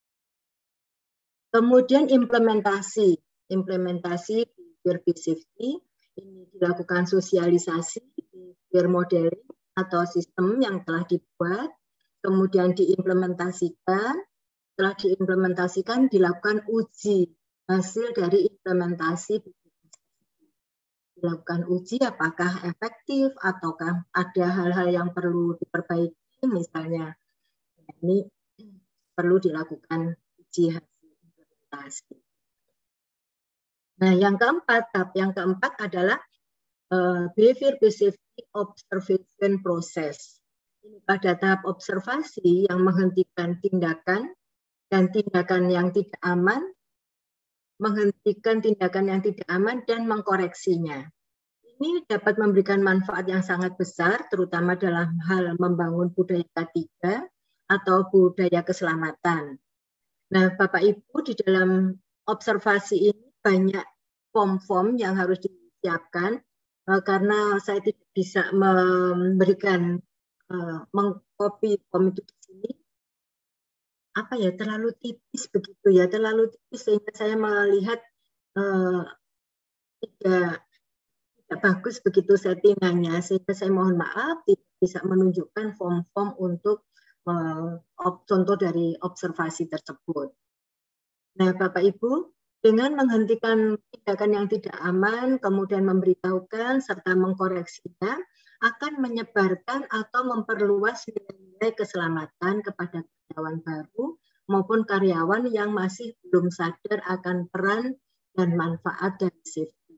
Kemudian implementasi, implementasi behavior safety ini dilakukan sosialisasi behavior modeling atau sistem yang telah dibuat, kemudian diimplementasikan. Setelah diimplementasikan dilakukan uji hasil dari implementasi, dilakukan uji apakah efektif ataukah ada hal-hal yang perlu diperbaiki, misalnya ini perlu dilakukan uji hasil implementasi. Nah, yang keempat, tahap yang keempat adalah uh, behavior safety observation process. Ini pada tahap observasi yang menghentikan tindakan dan tindakan yang tidak aman, menghentikan tindakan yang tidak aman dan mengkoreksinya. Ini dapat memberikan manfaat yang sangat besar, terutama dalam hal membangun budaya K tiga atau budaya keselamatan. Nah, Bapak Ibu, di dalam observasi ini banyak form-form yang harus disiapkan, uh, karena saya tidak bisa memberikan, uh, mengcopy form itu di sini. Apa ya, terlalu tipis begitu ya, terlalu tipis sehingga saya melihat uh, tidak, tidak bagus begitu settingannya, sehingga saya mohon maaf tidak bisa menunjukkan form-form untuk uh, contoh dari observasi tersebut. Nah, Bapak Ibu, dengan menghentikan tindakan yang tidak aman, kemudian memberitahukan serta mengkoreksinya, akan menyebarkan atau memperluas nilai-nilai keselamatan kepada karyawan baru maupun karyawan yang masih belum sadar akan peran dan manfaat dari safety.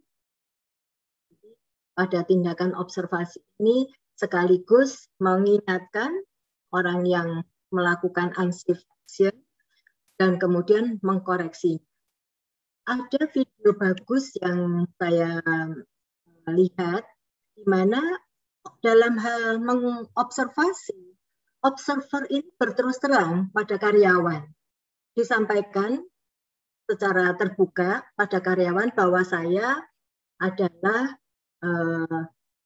Pada tindakan observasi ini sekaligus mengingatkan orang yang melakukan unsafe action dan kemudian mengkoreksi. Ada video bagus yang saya lihat di mana dalam hal mengobservasi, observer ini berterus terang pada karyawan. Disampaikan secara terbuka pada karyawan bahwa saya adalah uh,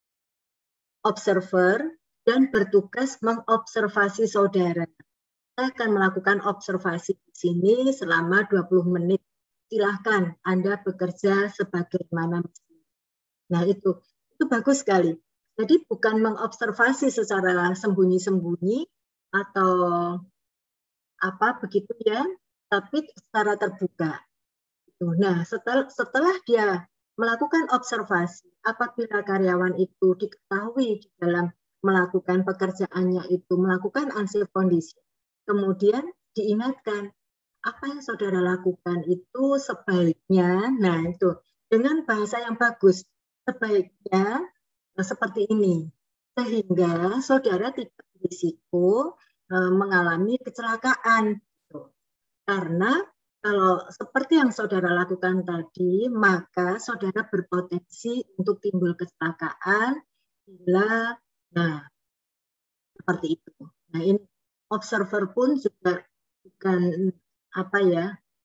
observer dan bertugas mengobservasi saudara. Saya akan melakukan observasi di sini selama dua puluh menit. Silahkan Anda bekerja sebagaimana mestinya. Nah itu, itu bagus sekali. Jadi bukan mengobservasi secara sembunyi-sembunyi atau apa begitu ya, tapi secara terbuka. Nah setelah, setelah dia melakukan observasi, apabila karyawan itu diketahui di dalam melakukan pekerjaannya itu, melakukan unsafe condition, kemudian diingatkan, apa yang saudara lakukan itu sebaiknya, nah itu, dengan bahasa yang bagus, sebaiknya seperti ini, sehingga saudara tidak berisiko e, mengalami kecelakaan. Gitu. Karena kalau seperti yang saudara lakukan tadi, maka saudara berpotensi untuk timbul kecelakaan bila, nah, seperti itu. Nah, ini observer pun juga bukan apa ya,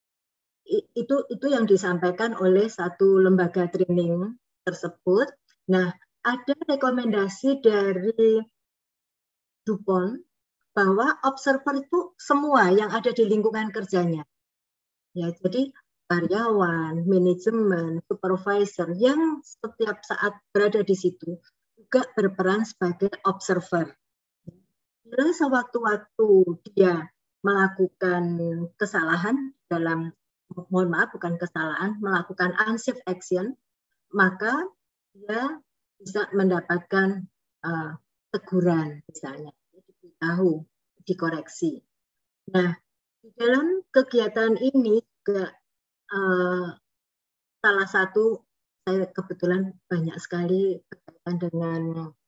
itu itu yang disampaikan oleh satu lembaga training tersebut. Nah, ada rekomendasi dari DuPont bahwa observer itu semua yang ada di lingkungan kerjanya. Ya, jadi karyawan, manajemen, supervisor yang setiap saat berada di situ juga berperan sebagai observer. Bila sewaktu-waktu dia melakukan kesalahan dalam, mohon maaf bukan kesalahan, melakukan unsafe action, maka dia bisa mendapatkan uh, teguran misalnya, diberitahu, dikoreksi. Nah, di dalam kegiatan ini juga uh, salah satu, saya kebetulan banyak sekali berkaitan dengan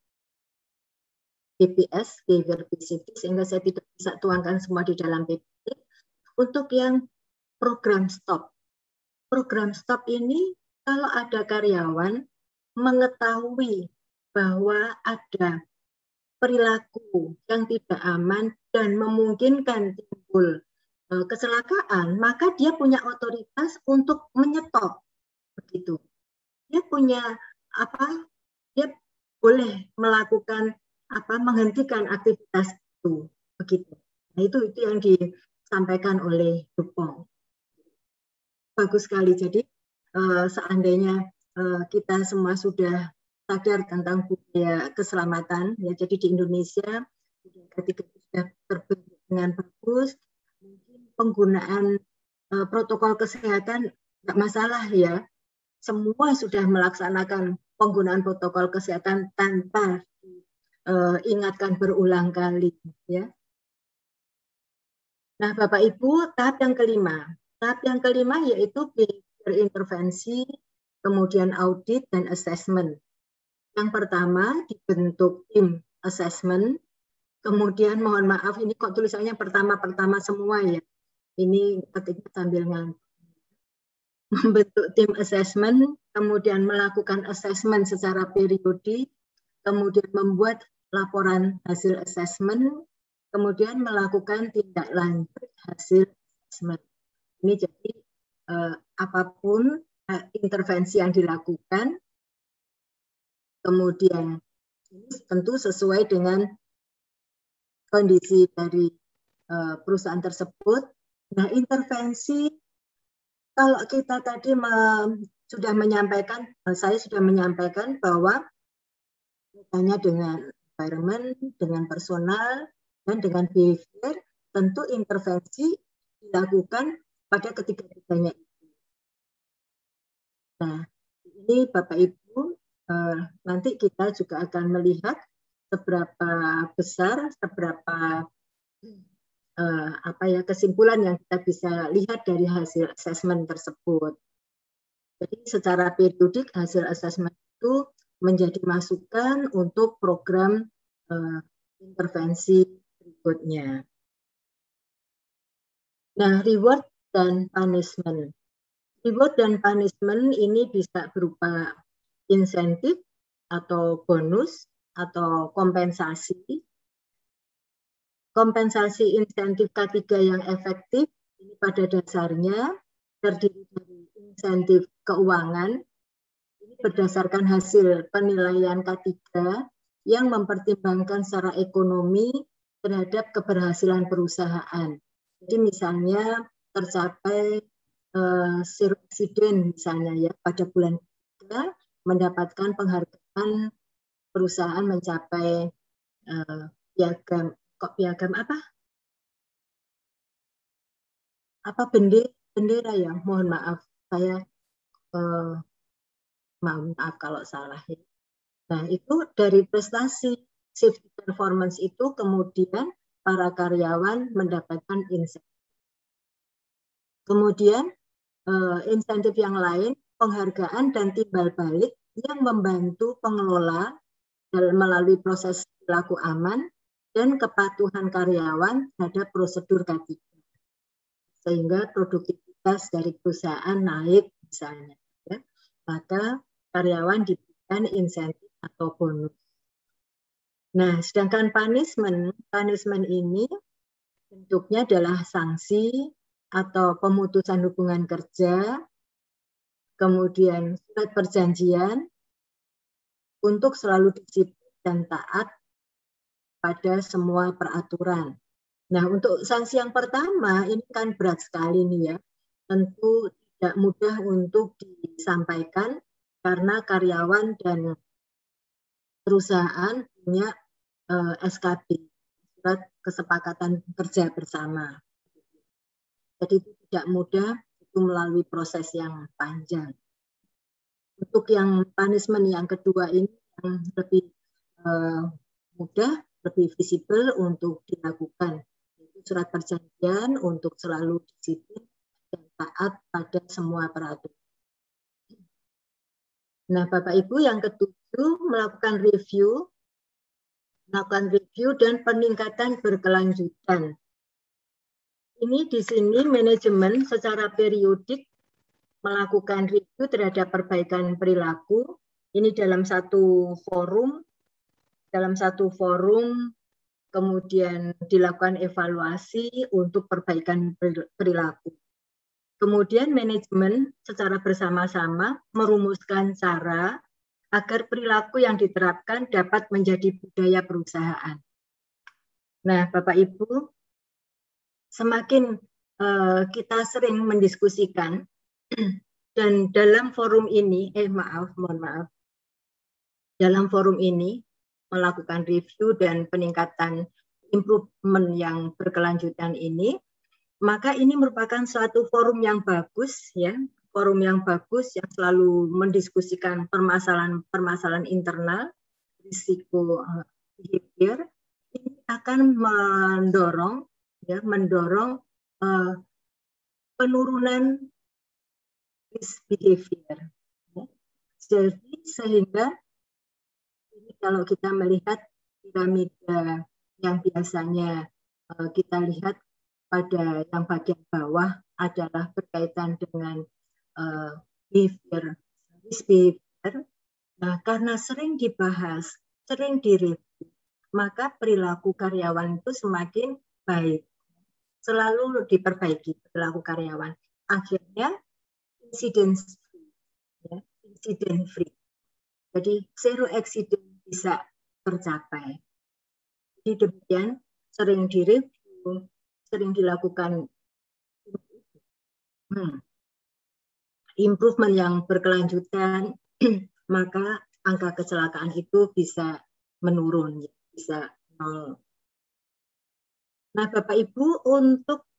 B P S, Behavior P C T, sehingga saya tidak bisa tuangkan semua di dalam P P T. Untuk yang program stop. Program stop ini kalau ada karyawan mengetahui bahwa ada perilaku yang tidak aman dan memungkinkan timbul uh, kecelakaan, maka dia punya otoritas untuk menyetop, begitu. Dia punya apa? Dia boleh melakukan apa? Menghentikan aktivitas itu, begitu. Nah, itu itu yang disampaikan oleh DuPont. Bagus sekali. Jadi uh, seandainya uh, kita semua sudah sadar tentang budaya keselamatan, ya, jadi di Indonesia ketika sudah terbentuk dengan bagus, mungkin penggunaan uh, protokol kesehatan nggak masalah ya, semua sudah melaksanakan penggunaan protokol kesehatan tanpa diingatkan uh, berulang kali, ya. Nah, Bapak Ibu, tahap yang kelima, tahap yang kelima yaitu behavior intervensi, kemudian audit dan assessment. Yang pertama dibentuk tim assessment, kemudian mohon maaf ini kok tulisannya pertama-pertama semua ya, ini ketika sambil ngantuk. Membentuk tim assessment, kemudian melakukan assessment secara periodik, kemudian membuat laporan hasil assessment, kemudian melakukan tindak lanjut hasil assessment. Ini jadi eh, apapun eh, intervensi yang dilakukan, kemudian ini tentu sesuai dengan kondisi dari uh, perusahaan tersebut. Nah, intervensi, kalau kita tadi me, sudah menyampaikan, saya sudah menyampaikan bahwa misalnya dengan environment, dengan personal, dan dengan behavior, tentu intervensi dilakukan pada ketiga-tiganya itu. Nah, ini Bapak Ibu, Uh, nanti kita juga akan melihat seberapa besar, seberapa uh, apa ya kesimpulan yang kita bisa lihat dari hasil asesmen tersebut. Jadi secara periodik hasil asesmen itu menjadi masukan untuk program uh, intervensi berikutnya. Nah, reward dan punishment. Reward dan punishment ini bisa berupa insentif atau bonus atau kompensasi. Kompensasi insentif K tiga yang efektif ini pada dasarnya terdiri dari insentif keuangan. Ini berdasarkan hasil penilaian K tiga yang mempertimbangkan secara ekonomi terhadap keberhasilan perusahaan. Jadi misalnya tercapai uh, zero accident misalnya ya pada bulan ketiga mendapatkan penghargaan perusahaan mencapai uh, piagam kok piagam apa? Apa bendera, bendera ya? Mohon maaf, saya uh, maaf, maaf kalau salah ya. Nah, itu dari prestasi safety performance itu kemudian para karyawan mendapatkan insentif. Kemudian uh, insentif yang lain, penghargaan dan timbal balik yang membantu pengelola dalam melalui proses perilaku aman dan kepatuhan karyawan terhadap prosedur K tiga. Sehingga produktivitas dari perusahaan naik misalnya. Ya. Maka karyawan diberikan insentif atau bonus. Nah, sedangkan punishment, punishment ini bentuknya adalah sanksi atau pemutusan hubungan kerja, kemudian surat perjanjian untuk selalu disiplin dan taat pada semua peraturan. Nah, untuk sanksi yang pertama ini kan berat sekali nih ya. Tentu tidak mudah untuk disampaikan karena karyawan dan perusahaan punya eh, S K B, surat kesepakatan kerja bersama. Jadi tidak mudah itu melalui proses yang panjang. Untuk yang punishment yang kedua ini yang lebih eh, mudah, lebih visible untuk dilakukan. Itu surat perjanjian untuk selalu disiplin dan taat pada semua peraturan. Nah, Bapak Ibu, yang ketujuh melakukan review, melakukan review dan peningkatan berkelanjutan. Ini di sini manajemen secara periodik melakukan review terhadap perbaikan perilaku. Ini dalam satu forum, dalam satu forum kemudian dilakukan evaluasi untuk perbaikan perilaku. Kemudian manajemen secara bersama-sama merumuskan cara agar perilaku yang diterapkan dapat menjadi budaya perusahaan. Nah, Bapak Ibu, semakin uh, kita sering mendiskusikan dan dalam forum ini, eh maaf, mohon maaf, dalam forum ini melakukan review dan peningkatan improvement yang berkelanjutan ini, maka ini merupakan suatu forum yang bagus, ya, forum yang bagus yang selalu mendiskusikan permasalahan-permasalahan internal, risiko uh, behavior, ini akan mendorong, ya, mendorong uh, penurunan risk behavior. Ya. Jadi sehingga ini kalau kita melihat piramida yang biasanya uh, kita lihat pada yang bagian bawah adalah berkaitan dengan uh, behavior, risk behavior. Nah, karena sering dibahas, sering direview, maka perilaku karyawan itu semakin baik. Selalu diperbaiki perilaku karyawan. Akhirnya incident free, ya, incident free. Jadi zero accident bisa tercapai. Jadi demikian sering direview, sering dilakukan hmm, improvement yang berkelanjutan, maka angka kecelakaan itu bisa menurun, bisa nol. Nah, Bapak Ibu, untuk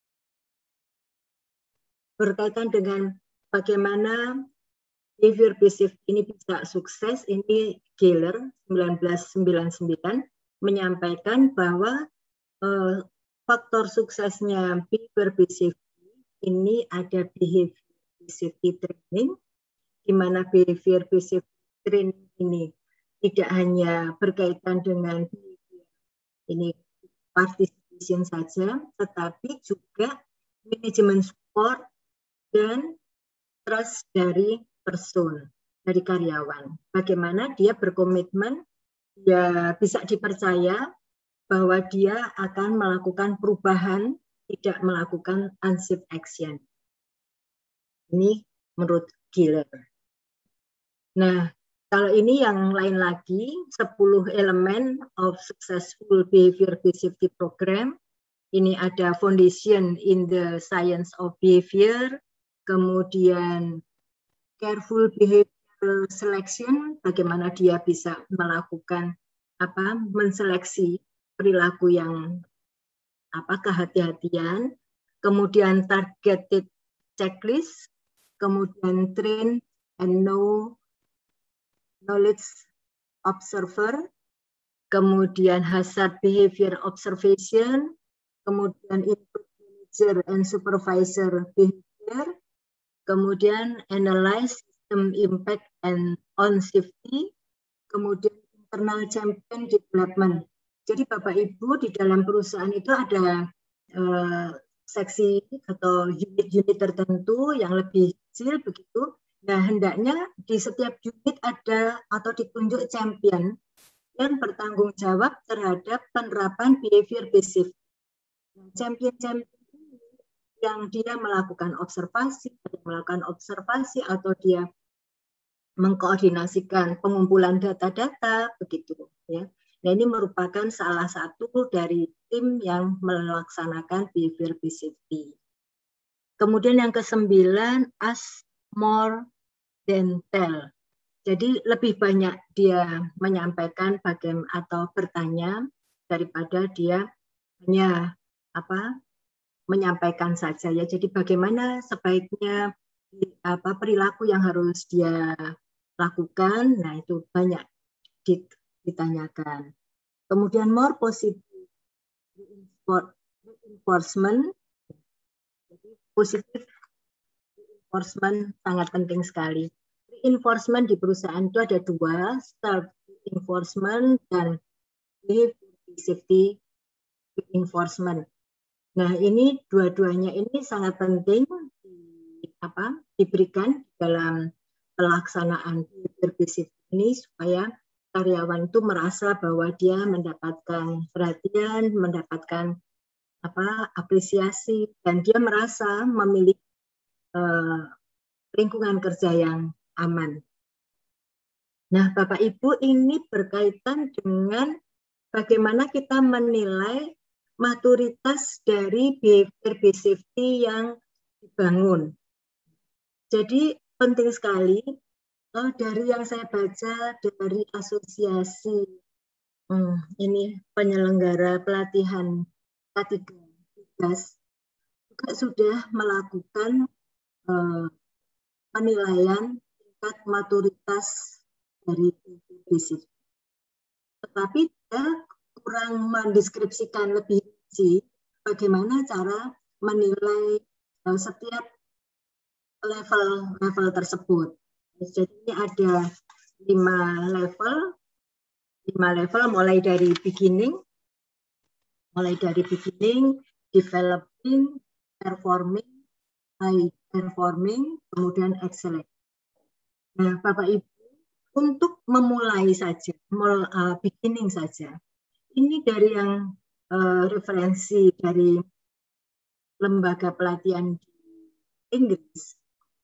berkaitan dengan bagaimana behavior based safety ini bisa sukses, ini Geller seribu sembilan ratus sembilan puluh sembilan menyampaikan bahwa eh, faktor suksesnya behavior based safety ini ada behavior based safety training, di mana behavior based safety training ini tidak hanya berkaitan dengan behavior ini participation saja, tetapi juga manajemen support dan trust dari person, dari karyawan. Bagaimana dia berkomitmen dia bisa dipercaya bahwa dia akan melakukan perubahan, tidak melakukan unsafe action. Ini menurut Giller. Nah, kalau ini yang lain lagi, sepuluh elemen of successful behavior-based safety program. Ini ada foundation in the science of behavior, kemudian careful behavior selection, bagaimana dia bisa melakukan apa, menseleksi perilaku yang apa kehati-hatian, kemudian targeted checklist, kemudian train and know knowledge observer, kemudian hazard behavior observation, kemudian input manager and supervisor behavior, kemudian analyze system impact and on safety, kemudian internal champion development. Jadi Bapak Ibu di dalam perusahaan itu ada uh, seksi atau unit-unit tertentu yang lebih kecil begitu. Nah, hendaknya di setiap unit ada atau ditunjuk champion yang bertanggung jawab terhadap penerapan behavior based safety. Champion-champion yang dia melakukan observasi, melakukan observasi atau dia mengkoordinasikan pengumpulan data-data begitu ya. Nah, ini merupakan salah satu dari tim yang melaksanakan behavior based safety. Kemudian yang kesembilan, ask more than tell. Jadi lebih banyak dia menyampaikan bagaimana atau bertanya daripada dia hanya apa menyampaikan saja ya. Jadi bagaimana sebaiknya apa perilaku yang harus dia lakukan. Nah, itu banyak ditanyakan. Kemudian more positive reinforcement. Jadi positif reinforcement sangat penting sekali. Reinforcement di perusahaan itu ada dua, self reinforcement dan behavior safety reinforcement. Nah, ini dua-duanya ini sangat penting di, apa, diberikan dalam pelaksanaan behavior safety ini supaya karyawan itu merasa bahwa dia mendapatkan perhatian, mendapatkan apa apresiasi, dan dia merasa memiliki eh, lingkungan kerja yang aman. Nah, Bapak Ibu, ini berkaitan dengan bagaimana kita menilai maturitas dari behavior based safety yang dibangun. Jadi penting sekali. Oh, dari yang saya baca dari asosiasi hmm, ini penyelenggara pelatihan K tiga Tugas juga sudah melakukan eh, penilaian tingkat maturitas dari basic. Tetapi dia kurang mendeskripsikan lebih rinci bagaimana cara menilai eh, setiap level-level tersebut. Jadi ini ada lima level, lima level mulai dari beginning, mulai dari beginning, developing, performing, high performing, kemudian excellent. Nah, Bapak Ibu, untuk memulai saja, mul, uh, beginning saja, ini dari yang uh, referensi dari lembaga pelatihan di Inggris.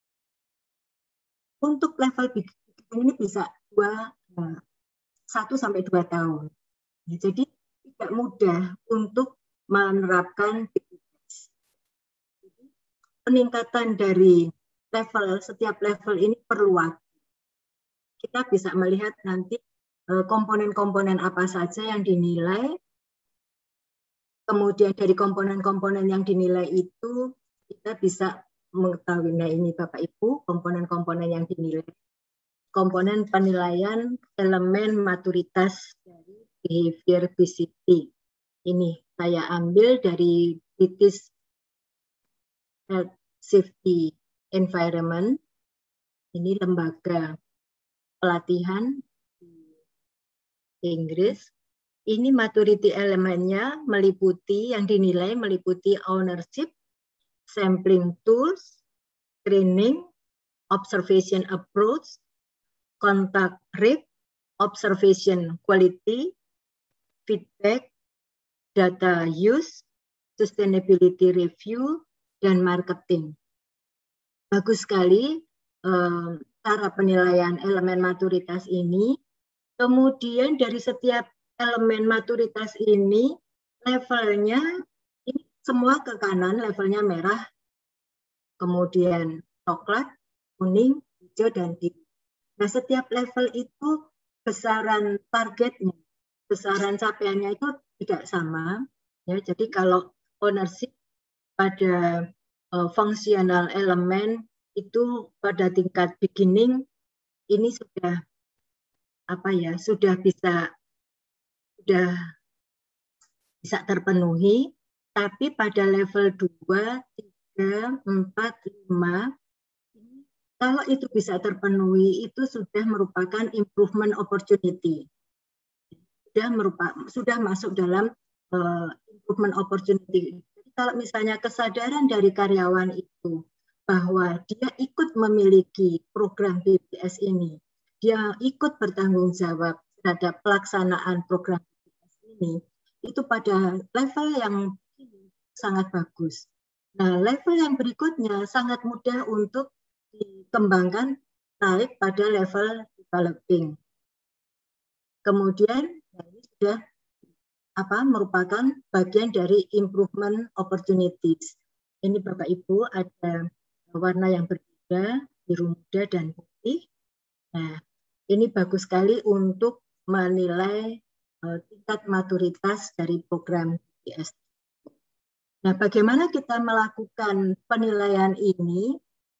Untuk level beginning ini bisa dua, satu sampai dua tahun. Jadi tidak mudah untuk menerapkan B P S. Peningkatan dari level, setiap level ini perlu waktu. Kita bisa melihat nanti komponen-komponen apa saja yang dinilai. Kemudian dari komponen-komponen yang dinilai itu kita bisa mengetahui, nah ini Bapak Ibu, komponen-komponen yang dinilai. Komponen penilaian elemen maturitas dari behavior based safety. Ini saya ambil dari British Health Safety Environment. Ini lembaga pelatihan di Inggris. Ini maturity elemennya meliputi, yang dinilai meliputi ownership, sampling tools, training, observation approach, contact rate, observation quality, feedback, data use, sustainability review, dan marketing. Bagus sekali eh, cara penilaian elemen maturitas ini. Kemudian dari setiap elemen maturitas ini, levelnya ini semua ke kanan, levelnya merah, kemudian coklat, kuning, hijau, dan biru. Nah, setiap level itu besaran targetnya, besaran capaiannya itu tidak sama. Ya, jadi kalau ownership pada uh, fungsional elemen itu pada tingkat beginning ini sudah apa ya, sudah bisa sudah bisa terpenuhi, tapi pada level dua, tiga, empat, lima kalau itu bisa terpenuhi, itu sudah merupakan improvement opportunity. Sudah merupakan sudah masuk dalam uh, improvement opportunity. Jadi kalau misalnya kesadaran dari karyawan itu bahwa dia ikut memiliki program B P S ini, dia ikut bertanggung jawab terhadap pelaksanaan program B P S ini, itu pada level yang sangat bagus. Nah, level yang berikutnya sangat mudah untuk dikembangkan naik pada level developing. Kemudian ini sudah apa merupakan bagian dari improvement opportunities. Ini Bapak Ibu ada warna yang berbeda, biru muda dan putih. Nah, ini bagus sekali untuk menilai uh, tingkat maturitas dari program B P S. Nah, bagaimana kita melakukan penilaian ini?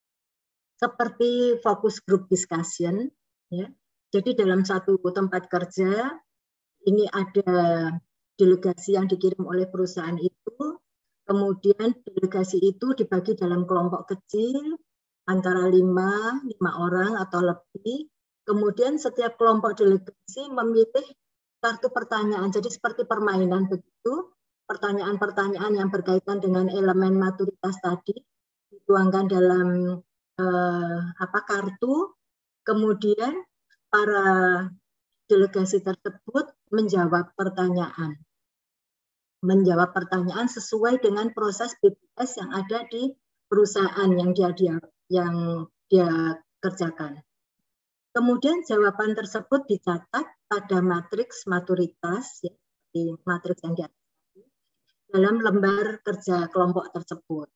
Seperti focus group discussion, ya. Jadi dalam satu tempat kerja ini ada delegasi yang dikirim oleh perusahaan itu, kemudian delegasi itu dibagi dalam kelompok kecil antara lima, lima orang atau lebih. Kemudian setiap kelompok delegasi memilih kartu pertanyaan, jadi seperti permainan begitu, pertanyaan-pertanyaan yang berkaitan dengan elemen maturitas tadi dituangkan dalam Eh, apa kartu, kemudian para delegasi tersebut menjawab pertanyaan, menjawab pertanyaan sesuai dengan proses B P S yang ada di perusahaan yang dia, dia yang dia kerjakan. Kemudian jawaban tersebut dicatat pada matriks maturitas, ya, di matriks yang di atas dalam lembar kerja kelompok tersebut.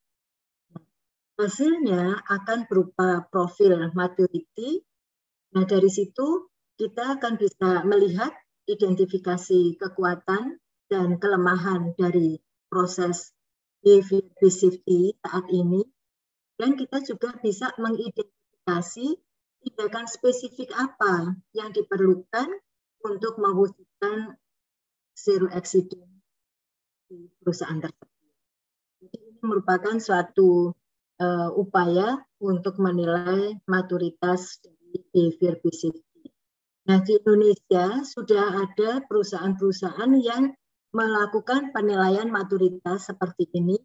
Hasilnya akan berupa profil maturity. Nah, dari situ kita akan bisa melihat identifikasi kekuatan dan kelemahan dari proses behavior safety saat ini. Dan kita juga bisa mengidentifikasi tindakan spesifik apa yang diperlukan untuk mewujudkan zero accident di perusahaan tersebut. Jadi ini merupakan suatu Uh, upaya untuk menilai maturitas dari behavior safety. Nah, di Indonesia sudah ada perusahaan-perusahaan yang melakukan penilaian maturitas seperti ini.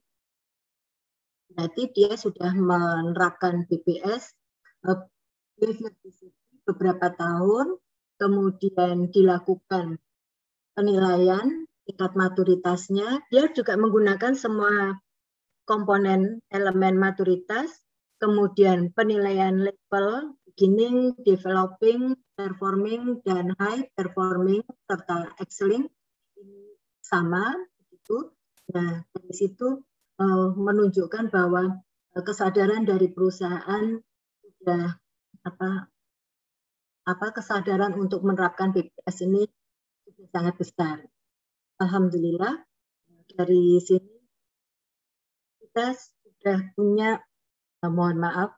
Berarti dia sudah menerapkan B P S uh, behavior safety beberapa tahun, kemudian dilakukan penilaian tingkat maturitasnya. Dia juga menggunakan semua komponen elemen maturitas, kemudian penilaian level, beginning, developing, performing, dan high performing, serta excelling, ini sama. Begitu. Nah, dari situ uh, menunjukkan bahwa uh, kesadaran dari perusahaan sudah apa, apa kesadaran untuk menerapkan B P S ini sudah sangat besar. Alhamdulillah, dari sini kita sudah punya, eh, mohon maaf,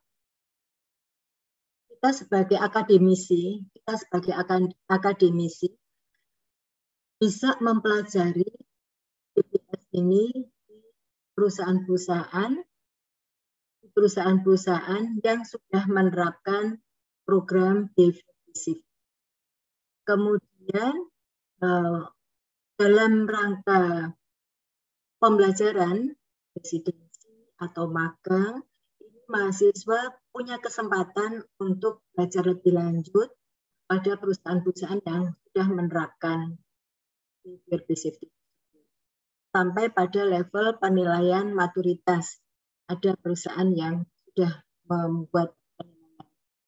kita sebagai akademisi, kita sebagai akademisi bisa mempelajari B P S ini di perusahaan-perusahaan, perusahaan-perusahaan yang sudah menerapkan program behavior safety. Kemudian eh, dalam rangka pembelajaran residensi atau magang, ini mahasiswa punya kesempatan untuk belajar lebih lanjut pada perusahaan-perusahaan yang sudah menerapkan B R B Safety sampai pada level penilaian maturitas. Ada perusahaan yang sudah membuat penilaian.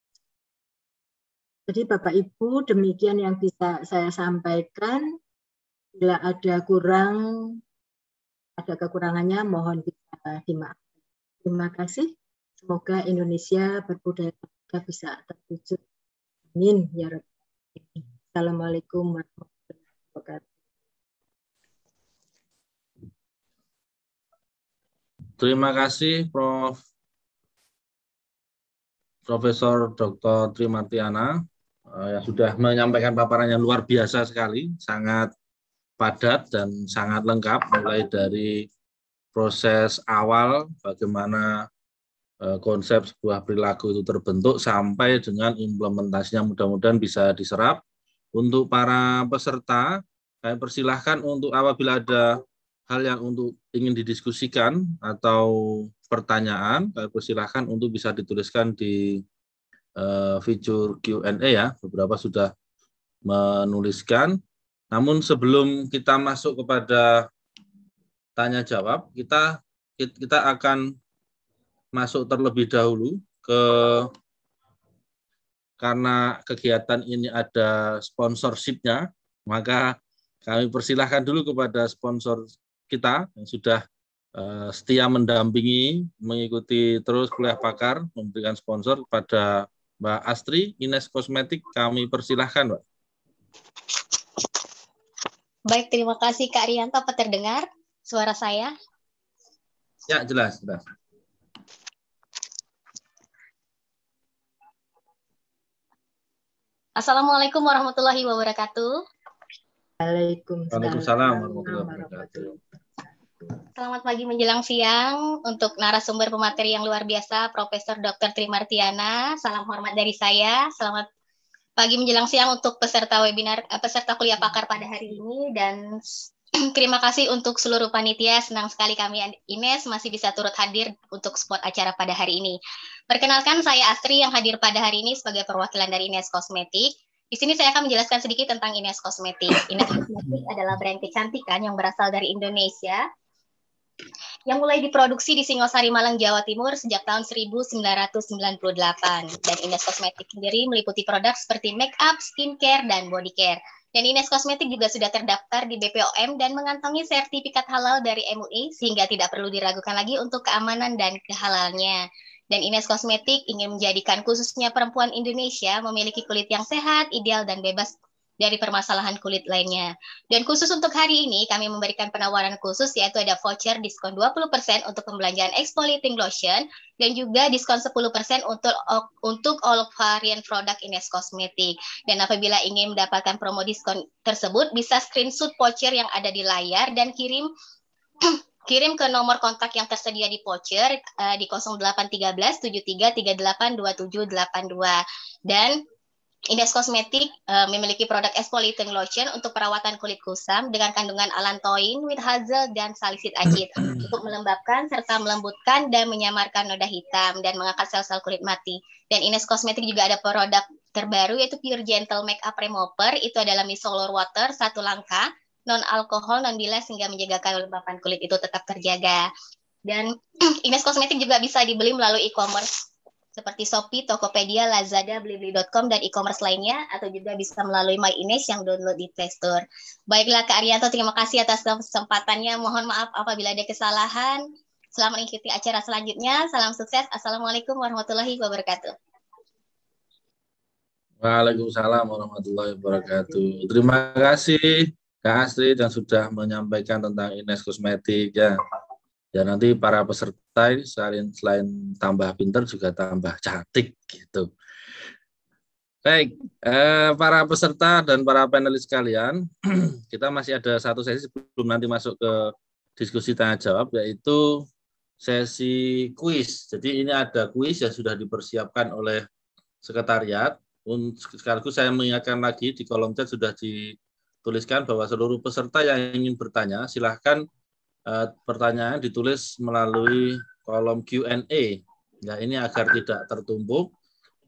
Jadi Bapak Ibu, demikian yang bisa saya sampaikan. Bila ada kurang, ada kekurangannya, mohon bisa dimaafkan. Terima kasih. Semoga Indonesia berbudaya terbuka bisa terwujud. Amin ya Rabbi. Assalamualaikum warahmatullahi wabarakatuh. Terima kasih Prof Profesor Doktor Trimartiana yang sudah menyampaikan paparan yang luar biasa sekali, sangat padat dan sangat lengkap, mulai dari proses awal bagaimana konsep sebuah perilaku itu terbentuk sampai dengan implementasinya, mudah-mudahan bisa diserap. Untuk para peserta, saya persilahkan untuk apabila ada hal yang untuk ingin didiskusikan atau pertanyaan, saya persilahkan untuk bisa dituliskan di uh, fitur Q and A ya. Beberapa sudah menuliskan. Namun sebelum kita masuk kepada tanya jawab, kita kita akan masuk terlebih dahulu ke, karena kegiatan ini ada sponsorship-nya, maka kami persilahkan dulu kepada sponsor kita yang sudah uh, setia mendampingi, mengikuti terus kuliah pakar, memberikan sponsor kepada Mbak Astri, Ines Kosmetik. Kami persilahkan, Mbak. Baik, terima kasih Kak Rianto. Apa terdengar suara saya? Ya, jelas, jelas. Assalamualaikum warahmatullahi wabarakatuh. Waalaikumsalam warahmatullahi wabarakatuh. Selamat pagi menjelang siang untuk narasumber pemateri yang luar biasa, Profesor Doktor Trimartiana. Salam hormat dari saya. Selamat pagi menjelang siang untuk peserta webinar, peserta kuliah pakar pada hari ini, dan terima kasih untuk seluruh panitia. Senang sekali kami Ines masih bisa turut hadir untuk spot acara pada hari ini. Perkenalkan, saya Astri yang hadir pada hari ini sebagai perwakilan dari Ines Kosmetik. Di sini saya akan menjelaskan sedikit tentang Ines Kosmetik. Ines Kosmetik adalah brand kecantikan yang berasal dari Indonesia, yang mulai diproduksi di Singosari, Malang, Jawa Timur sejak tahun seribu sembilan ratus sembilan puluh delapan. Dan Ines Kosmetik sendiri meliputi produk seperti make up, skincare, dan body care. Dan Ines Kosmetik juga sudah terdaftar di B P O M dan mengantongi sertifikat halal dari M U I, sehingga tidak perlu diragukan lagi untuk keamanan dan kehalalnya. Dan Ines Kosmetik ingin menjadikan khususnya perempuan Indonesia memiliki kulit yang sehat, ideal, dan bebas dari permasalahan kulit lainnya. Dan khusus untuk hari ini, kami memberikan penawaran khusus, yaitu ada voucher diskon dua puluh persen untuk pembelanjaan exfoliating lotion, dan juga diskon sepuluh persen untuk, untuk all varian produk Ines Kosmetik. Dan apabila ingin mendapatkan promo diskon tersebut, bisa screenshot voucher yang ada di layar dan kirim kirim ke nomor kontak yang tersedia di voucher uh, di nol delapan satu tiga tujuh tiga tiga delapan dua tujuh delapan dua. Dan Ines Kosmetik uh, memiliki produk exfoliating lotion untuk perawatan kulit kusam dengan kandungan allantoin, with hazel, dan salicylic acid untuk melembabkan serta melembutkan dan menyamarkan noda hitam dan mengangkat sel-sel kulit mati. Dan Ines Kosmetik juga ada produk terbaru yaitu Pure Gentle Makeup Remover. Itu adalah micellar water satu langkah, non alkohol, non bilas, sehingga menjaga kelembapan kulit itu tetap terjaga. Dan Ines Kosmetik juga bisa dibeli melalui e-commerce seperti Shopee, Tokopedia, Lazada, Blibli dot com, dan e-commerce lainnya, atau juga bisa melalui My Ines yang download di Play Store. Baiklah Kak Arianto, terima kasih atas kesempatannya. Mohon maaf apabila ada kesalahan. Selamat mengikuti acara selanjutnya. Salam sukses. Assalamualaikum warahmatullahi wabarakatuh. Waalaikumsalam warahmatullahi wabarakatuh. Terima kasih Kak Astri yang sudah menyampaikan tentang Ines Kosmetik ya. Ya nanti para peserta ini selain, selain tambah pinter juga tambah cantik gitu. Baik, eh, para peserta dan para panelis sekalian, kita masih ada satu sesi sebelum nanti masuk ke diskusi tanya jawab, yaitu sesi kuis. Jadi ini ada kuis yang sudah dipersiapkan oleh sekretariat. Sekaligus saya mengingatkan lagi di kolom chat sudah dituliskan bahwa seluruh peserta yang ingin bertanya silahkan Uh, pertanyaan ditulis melalui kolom Q and A. Ya, ini agar tidak tertumpuk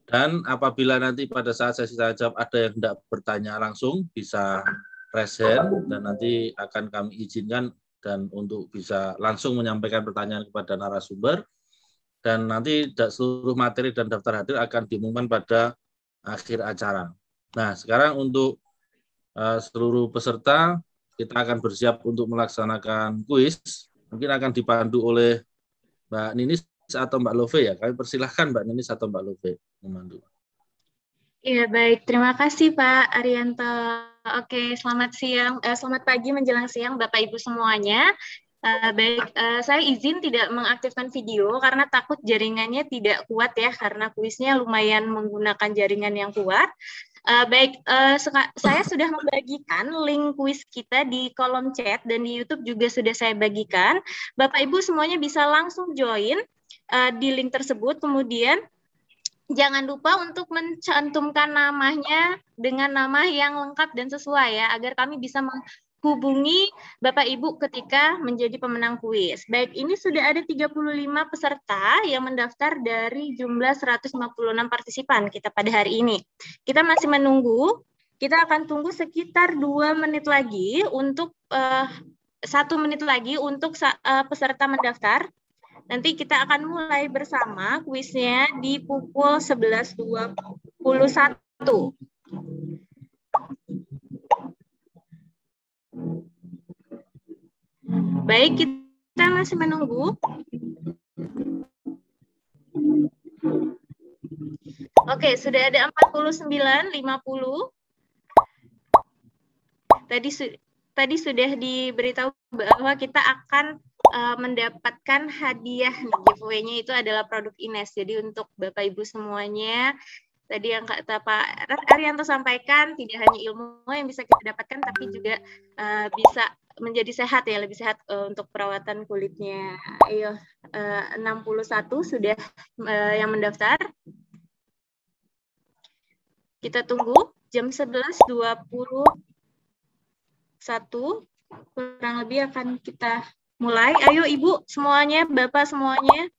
Dan apabila nanti pada saat sesi tanya jawab ada yang tidak bertanya langsung, bisa raise hand dan nanti akan kami izinkan dan untuk bisa langsung menyampaikan pertanyaan kepada narasumber. Dan nanti seluruh materi dan daftar hadir akan diumumkan pada akhir acara. Nah, sekarang untuk uh, seluruh peserta, kita akan bersiap untuk melaksanakan kuis. Mungkin akan dipandu oleh Mbak Ninis atau Mbak Love ya. Kami persilahkan Mbak Ninis atau Mbak Love memandu. Iya, baik. Terima kasih Pak Arianto. Oke, selamat siang, eh, selamat pagi menjelang siang Bapak Ibu semuanya. Uh, baik, uh, saya izin tidak mengaktifkan video karena takut jaringannya tidak kuat ya, karena kuisnya lumayan menggunakan jaringan yang kuat. Uh, baik, uh, saya sudah membagikan link kuis kita di kolom chat dan di YouTube juga sudah saya bagikan. Bapak Ibu semuanya bisa langsung join uh, di link tersebut, kemudian jangan lupa untuk mencantumkan namanya dengan nama yang lengkap dan sesuai ya, agar kami bisa hubungi Bapak Ibu ketika menjadi pemenang kuis. Baik, ini sudah ada tiga puluh lima peserta yang mendaftar dari jumlah seratus lima puluh enam partisipan kita pada hari ini. Kita masih menunggu, kita akan tunggu sekitar dua menit lagi untuk, uh, satu menit lagi untuk uh, peserta mendaftar. Nanti kita akan mulai bersama kuisnya di pukul sebelas dua puluh satu. Baik, kita masih menunggu. Oke, sudah ada empat puluh sembilan, lima puluh. Tadi, tadi sudah diberitahu bahwa kita akan uh, mendapatkan hadiah. Giveaway-nya itu adalah produk Ines. Jadi untuk Bapak Ibu semuanya, tadi yang kata Pak Arianto sampaikan, tidak hanya ilmu yang bisa kita dapatkan, tapi juga uh, bisa menjadi sehat ya, lebih sehat uh, untuk perawatan kulitnya. Ayo, uh, enam puluh satu sudah uh, yang mendaftar. Kita tunggu jam sebelas dua puluh satu, kurang lebih akan kita mulai. Ayo Ibu semuanya, Bapak semuanya.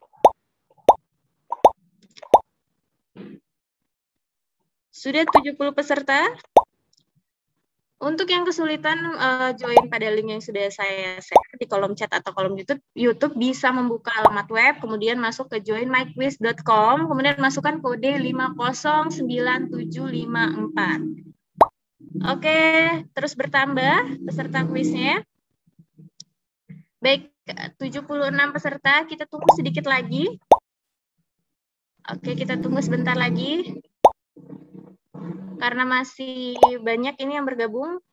Sudah tujuh puluh peserta. Untuk yang kesulitan uh, join pada link yang sudah saya share di kolom chat atau kolom YouTube, YouTube bisa membuka alamat web, kemudian masuk ke join my quiz dot com, kemudian masukkan kode lima nol sembilan tujuh lima empat. Oke, terus bertambah peserta kuisnya. Baik, tujuh puluh enam peserta, kita tunggu sedikit lagi. Oke, kita tunggu sebentar lagi. Karena masih banyak ini yang bergabung.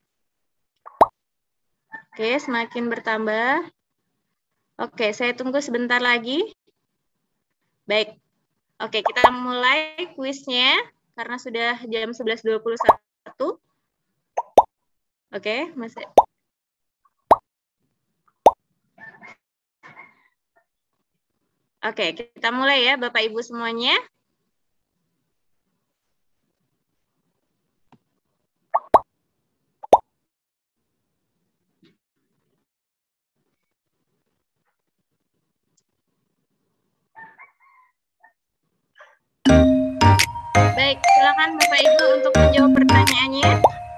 Oke, semakin bertambah. Oke, saya tunggu sebentar lagi. Baik. Oke, kita mulai kuisnya karena sudah jam sebelas dua puluh satu. Oke, masih. Oke, kita mulai ya Bapak Ibu semuanya. Baik, silakan Bapak Ibu untuk menjawab pertanyaannya.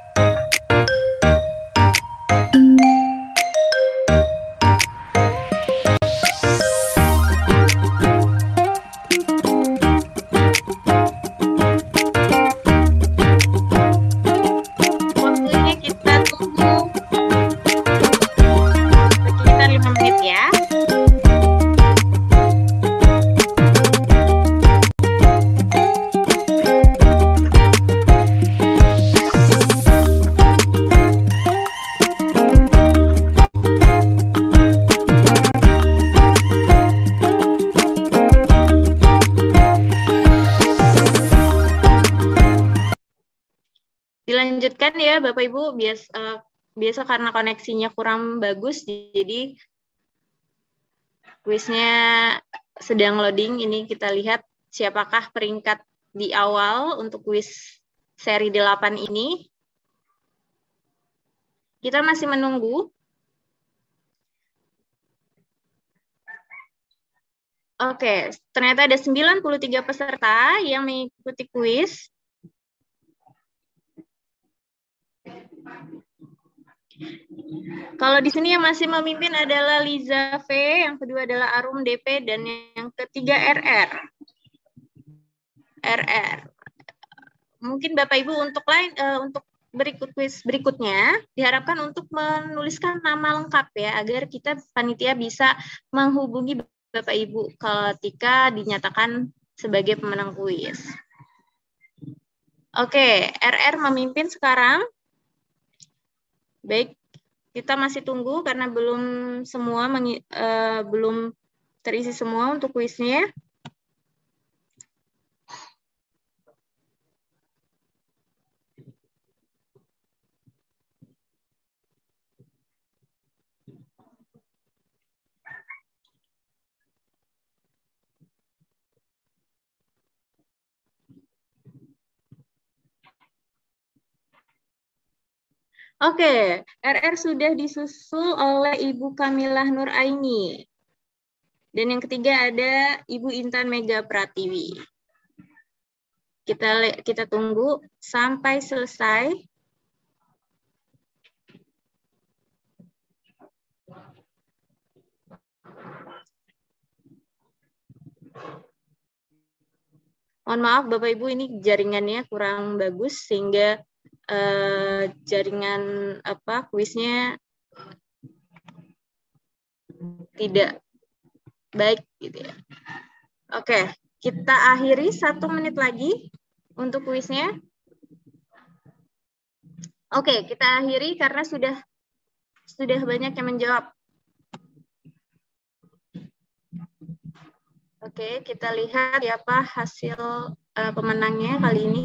Waktunya kita tunggu sekitar lima menit ya. Dilanjutkan ya Bapak Ibu, biasa, uh, biasa karena koneksinya kurang bagus, jadi kuisnya sedang loading. Ini kita lihat siapakah peringkat di awal untuk kuis seri delapan ini. Kita masih menunggu. Oke, ternyata ada sembilan puluh tiga peserta yang mengikuti kuis. Kalau di sini yang masih memimpin adalah Liza V, yang kedua adalah Arum D P, dan yang ketiga R R. R R. Mungkin Bapak Ibu untuk lain uh, untuk berikut kuis berikutnya diharapkan untuk menuliskan nama lengkap ya, agar kita panitia bisa menghubungi Bapak Ibu ketika dinyatakan sebagai pemenang kuis. Oke, R R memimpin sekarang. Baik, kita masih tunggu karena belum semua uh, belum terisi semua untuk kuisnya. Oke, R R sudah disusul oleh Ibu Kamilah Nur Aini. Dan yang ketiga ada Ibu Intan Mega Pratiwi. Kita kita tunggu sampai selesai. Mohon maaf Bapak Ibu, ini jaringannya kurang bagus sehingga Uh, jaringan apa kuisnya tidak baik gitu ya. Oke, kita akhiri satu menit lagi untuk kuisnya. Oke, kita akhiri karena sudah sudah banyak yang menjawab. Oke, kita lihat siapa hasil uh, pemenangnya kali ini.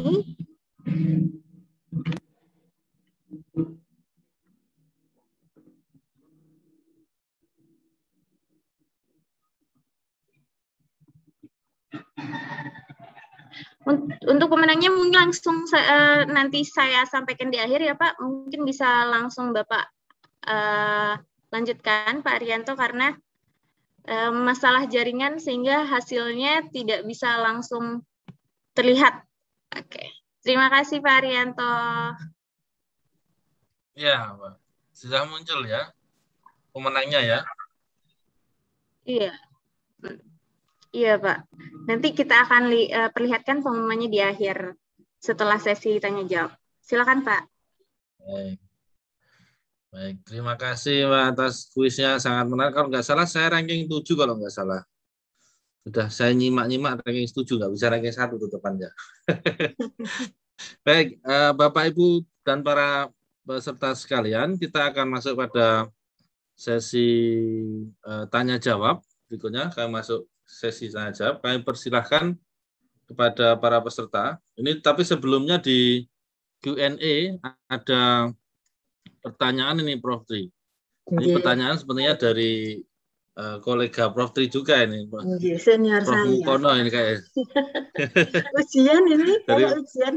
Untuk pemenangnya mungkin langsung uh, nanti saya sampaikan di akhir ya Pak. Mungkin bisa langsung Bapak uh, lanjutkan Pak Arianto karena uh, masalah jaringan sehingga hasilnya tidak bisa langsung terlihat. Oke, terima kasih Pak Arianto. Ya Pak, sudah muncul ya pemenangnya ya. Iya. Iya, Pak. Nanti kita akan li, uh, perlihatkan pengumumannya di akhir setelah sesi tanya jawab. Silakan, Pak. Baik. Baik, terima kasih Pak atas kuisnya, sangat menarik. Kalau nggak salah saya ranking tujuh kalau nggak salah. Sudah saya nyimak-nyimak ranking tujuh, nggak bisa ranking satu tutupannya. Baik, uh, Bapak Ibu dan para peserta sekalian, kita akan masuk pada sesi uh, tanya jawab. Berikutnya kami masuk sesi tanya jawab. Kami persilahkan kepada para peserta. Ini tapi sebelumnya di Q and A ada pertanyaan ini Prof Tri. Ini pertanyaan sebenarnya dari uh, kolega Prof Tri juga ini. Oke, senior Prof saya. Mukono ini kayak. Ujian ini dari... kayak ujian.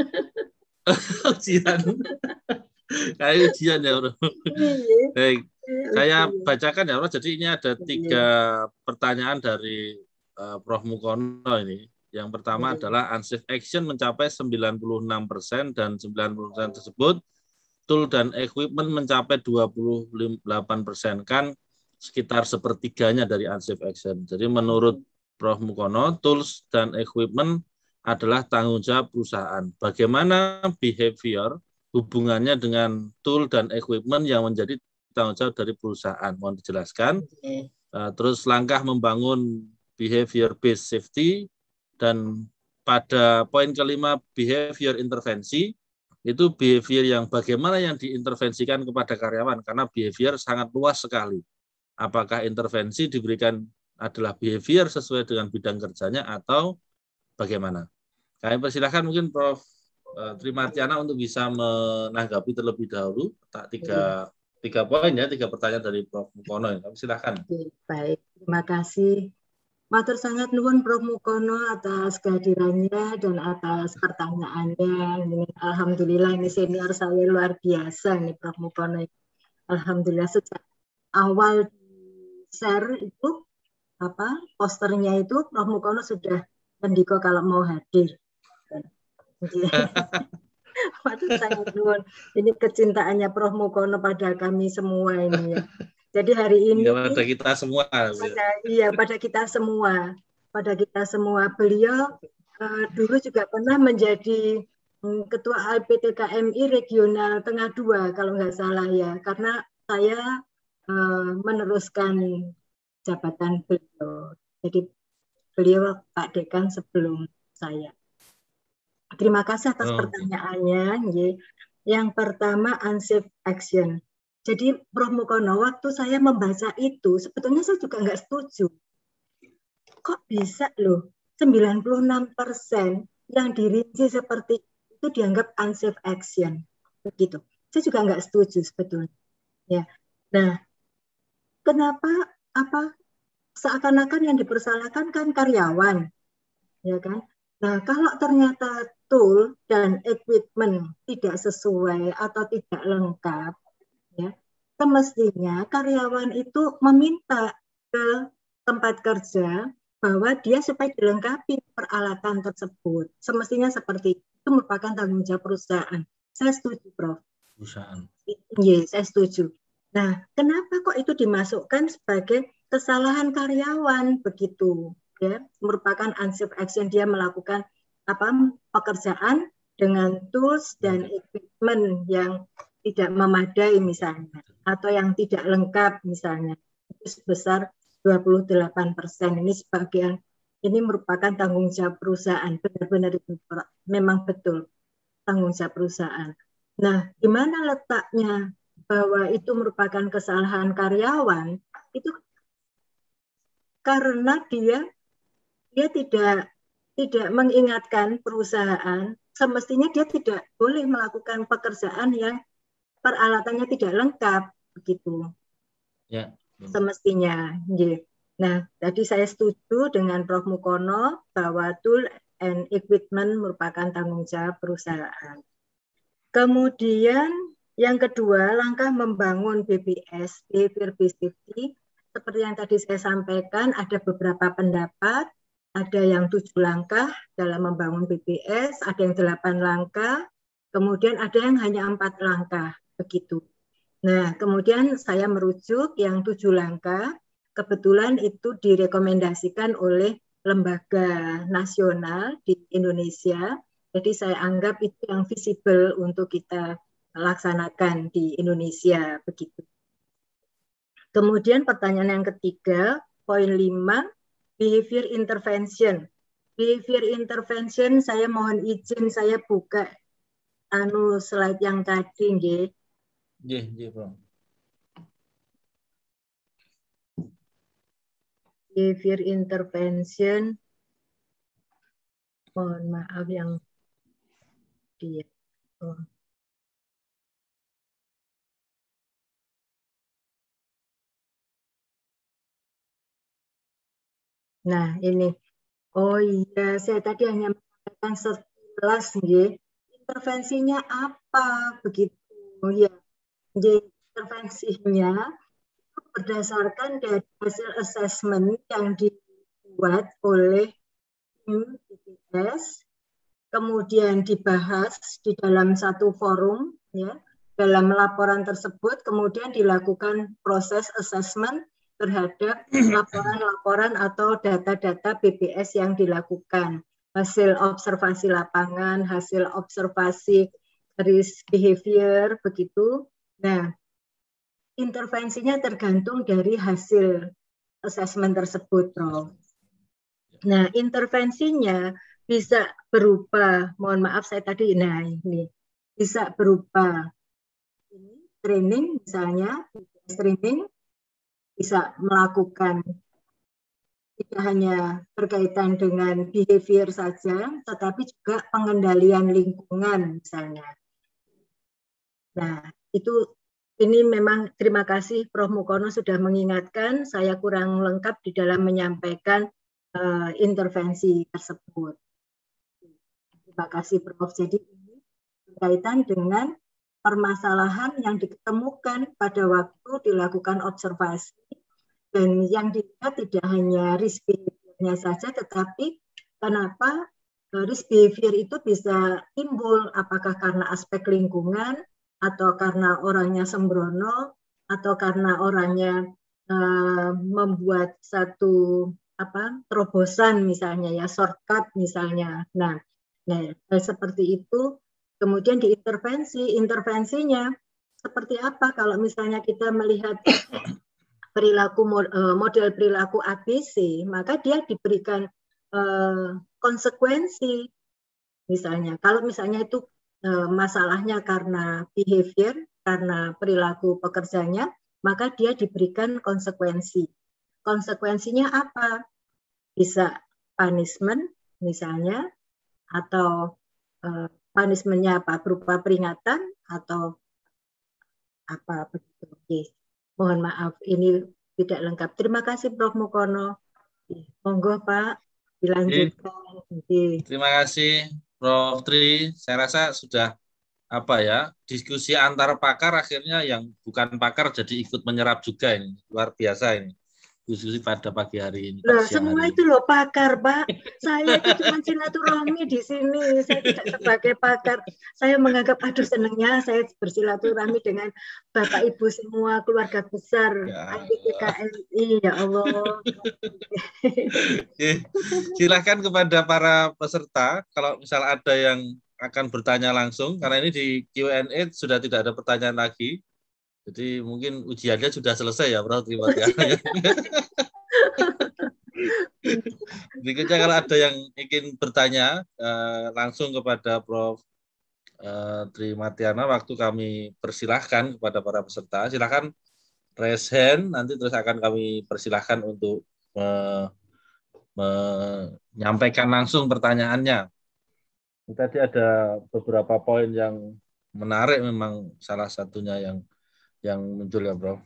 ujian. Kayak ujian ya Bro. Baik. Saya bacakan ya, Prof. Jadi ini ada tiga pertanyaan dari uh, Prof Mukono ini. Yang pertama adalah unsafe action mencapai sembilan puluh enam persen dan sembilan puluh persen tersebut tool dan equipment mencapai dua puluh delapan persen, kan sekitar sepertiganya dari unsafe action. Jadi menurut Prof Mukono, tools dan equipment adalah tanggung jawab perusahaan. Bagaimana behavior hubungannya dengan tool dan equipment yang menjadi tanggung jawab dari perusahaan? Mohon dijelaskan. Okay. Uh, terus langkah membangun behavior based safety, dan pada poin kelima behavior intervensi, itu behavior yang bagaimana yang diintervensikan kepada karyawan, karena behavior sangat luas sekali. Apakah intervensi diberikan adalah behavior sesuai dengan bidang kerjanya atau bagaimana? Kami persilahkan mungkin Prof Trimartiana untuk bisa menanggapi terlebih dahulu tak tiga tiga poin ya, tiga pertanyaan dari Prof Mukono. Kami silakan. Baik, terima kasih. Matur sangat nuwun Prof Mukono atas kehadirannya dan atas pertanyaannya. Alhamdulillah ini senior saya luar biasa nih Prof Mukono. Alhamdulillah sejak awal share itu apa posternya itu Prof Mukono sudah mendiko kalau mau hadir. Ini kecintaannya Prof Mukono pada kami semua ini ya. Jadi hari ini ya, pada kita semua. Pada, iya pada kita semua, pada kita semua. Beliau uh, dulu juga pernah menjadi um, Ketua I P T K M I Regional Tengah dua kalau nggak salah ya. Karena saya uh, meneruskan jabatan beliau. Jadi beliau Pak Dekan sebelum saya. Terima kasih atas oh, pertanyaannya. Okay. Yang pertama, unsafe action. Jadi, Prof Mukono, waktu saya membaca itu, sebetulnya saya juga nggak setuju. Kok bisa loh, sembilan puluh enam persen yang dirinci seperti itu dianggap unsafe action. Begitu. Saya juga nggak setuju sebetulnya. Ya. Nah, kenapa apa seakan-akan yang dipersalahkan kan karyawan, ya kan? Nah, kalau ternyata tool dan equipment tidak sesuai atau tidak lengkap, ya, semestinya karyawan itu meminta ke tempat kerja bahwa dia supaya dilengkapi peralatan tersebut. Semestinya seperti itu merupakan tanggung jawab perusahaan. Saya setuju, Prof. Perusahaan. Iya, saya setuju. Nah, kenapa kok itu dimasukkan sebagai kesalahan karyawan begitu? Ya, merupakan unsafe action, dia melakukan apa pekerjaan dengan tools dan equipment yang tidak memadai misalnya atau yang tidak lengkap misalnya, itu sebesar dua puluh delapan persen. Ini sebagian ini merupakan tanggung jawab perusahaan, benar-benar itu memang betul tanggung jawab perusahaan. Nah, di mana letaknya bahwa itu merupakan kesalahan karyawan? Itu karena dia dia tidak tidak mengingatkan perusahaan, semestinya dia tidak boleh melakukan pekerjaan yang peralatannya tidak lengkap begitu. Ya. Semestinya. Nah, tadi saya setuju dengan Prof Mukono bahwa tool and equipment merupakan tanggung jawab perusahaan. Kemudian yang kedua, langkah membangun B B S, Behavior Based Safety. Seperti yang tadi saya sampaikan, ada beberapa pendapat. Ada yang tujuh langkah dalam membangun B B S, ada yang delapan langkah, kemudian ada yang hanya empat langkah, begitu. Nah, kemudian saya merujuk yang tujuh langkah, kebetulan itu direkomendasikan oleh lembaga nasional di Indonesia, jadi saya anggap itu yang visible untuk kita laksanakan di Indonesia, begitu. Kemudian pertanyaan yang ketiga, poin lima, behavior intervention. Behavior intervention, saya mohon izin saya buka anu slide yang tadi, nggih. Nggih, nggih, Bang. Behavior intervention. Mohon maaf yang dia. Oh. Nah, ini. Oh iya, saya tadi hanya mengatakan sekilas, nggih. Intervensinya apa begitu? Oh iya. Intervensinya berdasarkan dari hasil assessment yang dibuat oleh tim B P S, kemudian dibahas di dalam satu forum, ya. Dalam laporan tersebut kemudian dilakukan proses assessment terhadap laporan-laporan atau data-data B P S yang dilakukan, hasil observasi lapangan, hasil observasi risk behavior, begitu. Nah, intervensinya tergantung dari hasil assessment tersebut, Prof. Nah, intervensinya bisa berupa, mohon maaf saya tadi, nah ini, bisa berupa ini, training misalnya, training, bisa melakukan tidak hanya berkaitan dengan behavior saja, tetapi juga pengendalian lingkungan misalnya. Nah, itu ini memang terima kasih Prof Mukono sudah mengingatkan, saya kurang lengkap di dalam menyampaikan uh, intervensi tersebut. Terima kasih Prof. Jadi ini berkaitan dengan permasalahan yang ditemukan pada waktu dilakukan observasi Dan yang dilihat tidak hanya risk behavior-nya saja, tetapi kenapa risk behavior itu bisa timbul, apakah karena aspek lingkungan, atau karena orangnya sembrono, atau karena orangnya uh, membuat satu apa terobosan misalnya ya, shortcut misalnya. Nah, nah seperti itu. Kemudian diintervensi, intervensinya seperti apa? Kalau misalnya kita melihat perilaku model perilaku A B C, maka dia diberikan uh, konsekuensi. Misalnya, kalau misalnya itu uh, masalahnya karena behavior, karena perilaku pekerjanya, maka dia diberikan konsekuensi. Konsekuensinya apa? Bisa punishment misalnya, atau uh, punishment-nya apa? Berupa peringatan atau apa begitu. Oke. Mohon maaf, ini tidak lengkap. Terima kasih Prof Mukono. Monggo Pak, dilanjutkan. Oke. Terima kasih Prof Tri. Saya rasa sudah apa ya, diskusi antar pakar akhirnya yang bukan pakar jadi ikut menyerap juga ini. Luar biasa ini. Diskusi pada pagi hari ini. Loh, semua itu loh pakar, Pak. Saya itu cuma silaturahmi di sini. Saya tidak sebagai pakar. Saya menganggap, aduh senangnya saya bersilaturahmi dengan Bapak Ibu semua keluarga besar I P T K M I. Ya Allah. Silahkan kepada para peserta, kalau misal ada yang akan bertanya langsung, karena ini di Q and A sudah tidak ada pertanyaan lagi. Jadi mungkin ujiannya sudah selesai ya, Bro. Terima kasih. Berikutnya kalau ada yang ingin bertanya eh, langsung kepada Prof eh, Tri Martiana, waktu kami persilahkan kepada para peserta, silakan raise hand, nanti terus akan kami persilahkan untuk eh, menyampaikan langsung pertanyaannya. Tadi ada beberapa poin yang menarik, memang salah satunya yang yang muncul ya, Bro.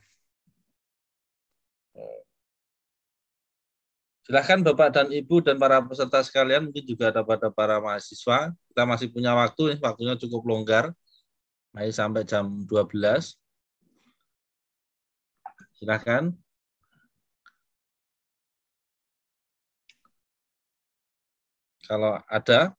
Silahkan Bapak dan Ibu dan para peserta sekalian, mungkin juga ada pada para mahasiswa. Kita masih punya waktu, waktunya cukup longgar, masih sampai jam dua belas. Silahkan. Kalau ada.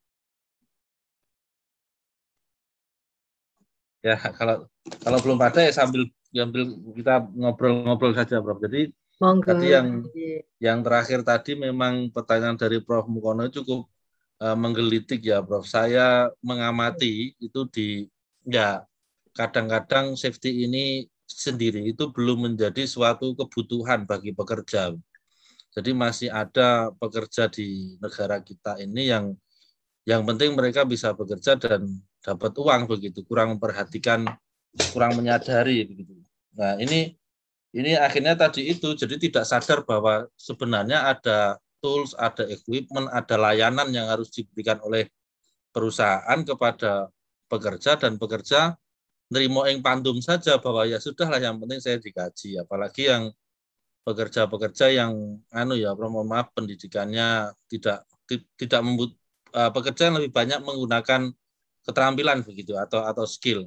Ya, kalau kalau belum ada ya sambil sambil kita ngobrol-ngobrol saja, Prof. Jadi Monggo. Tadi yang yang terakhir tadi memang pertanyaan dari Prof Mukono cukup uh, menggelitik ya, Prof. Saya mengamati itu di ya kadang-kadang safety ini sendiri itu belum menjadi suatu kebutuhan bagi pekerja. Jadi masih ada pekerja di negara kita ini yang yang penting mereka bisa bekerja dan dapat uang begitu, kurang memperhatikan, kurang menyadari begitu. Nah, ini ini akhirnya tadi itu jadi tidak sadar bahwa sebenarnya ada tools, ada equipment, ada layanan yang harus diberikan oleh perusahaan kepada pekerja, dan pekerja nerimo ing pandum saja bahwa ya sudahlah yang penting saya digaji. Apalagi yang pekerja-pekerja yang anu ya, mohon maaf pendidikannya tidak tidak membut pekerja yang lebih banyak menggunakan keterampilan begitu atau atau skill,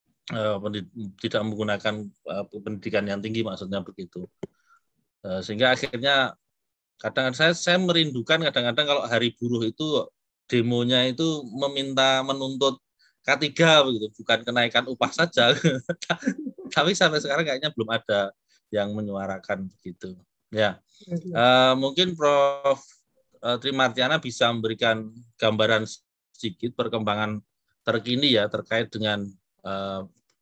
tidak menggunakan pendidikan yang tinggi, maksudnya begitu. Sehingga akhirnya kadang saya saya merindukan kadang-kadang kalau hari buruh itu demonya itu meminta menuntut K tiga begitu, bukan kenaikan upah saja. Tapi sampai sekarang kayaknya belum ada yang menyuarakan begitu. Ya, uh, mungkin Prof Tri Martiana bisa memberikan gambaran sedikit perkembangan terkini ya terkait dengan uh,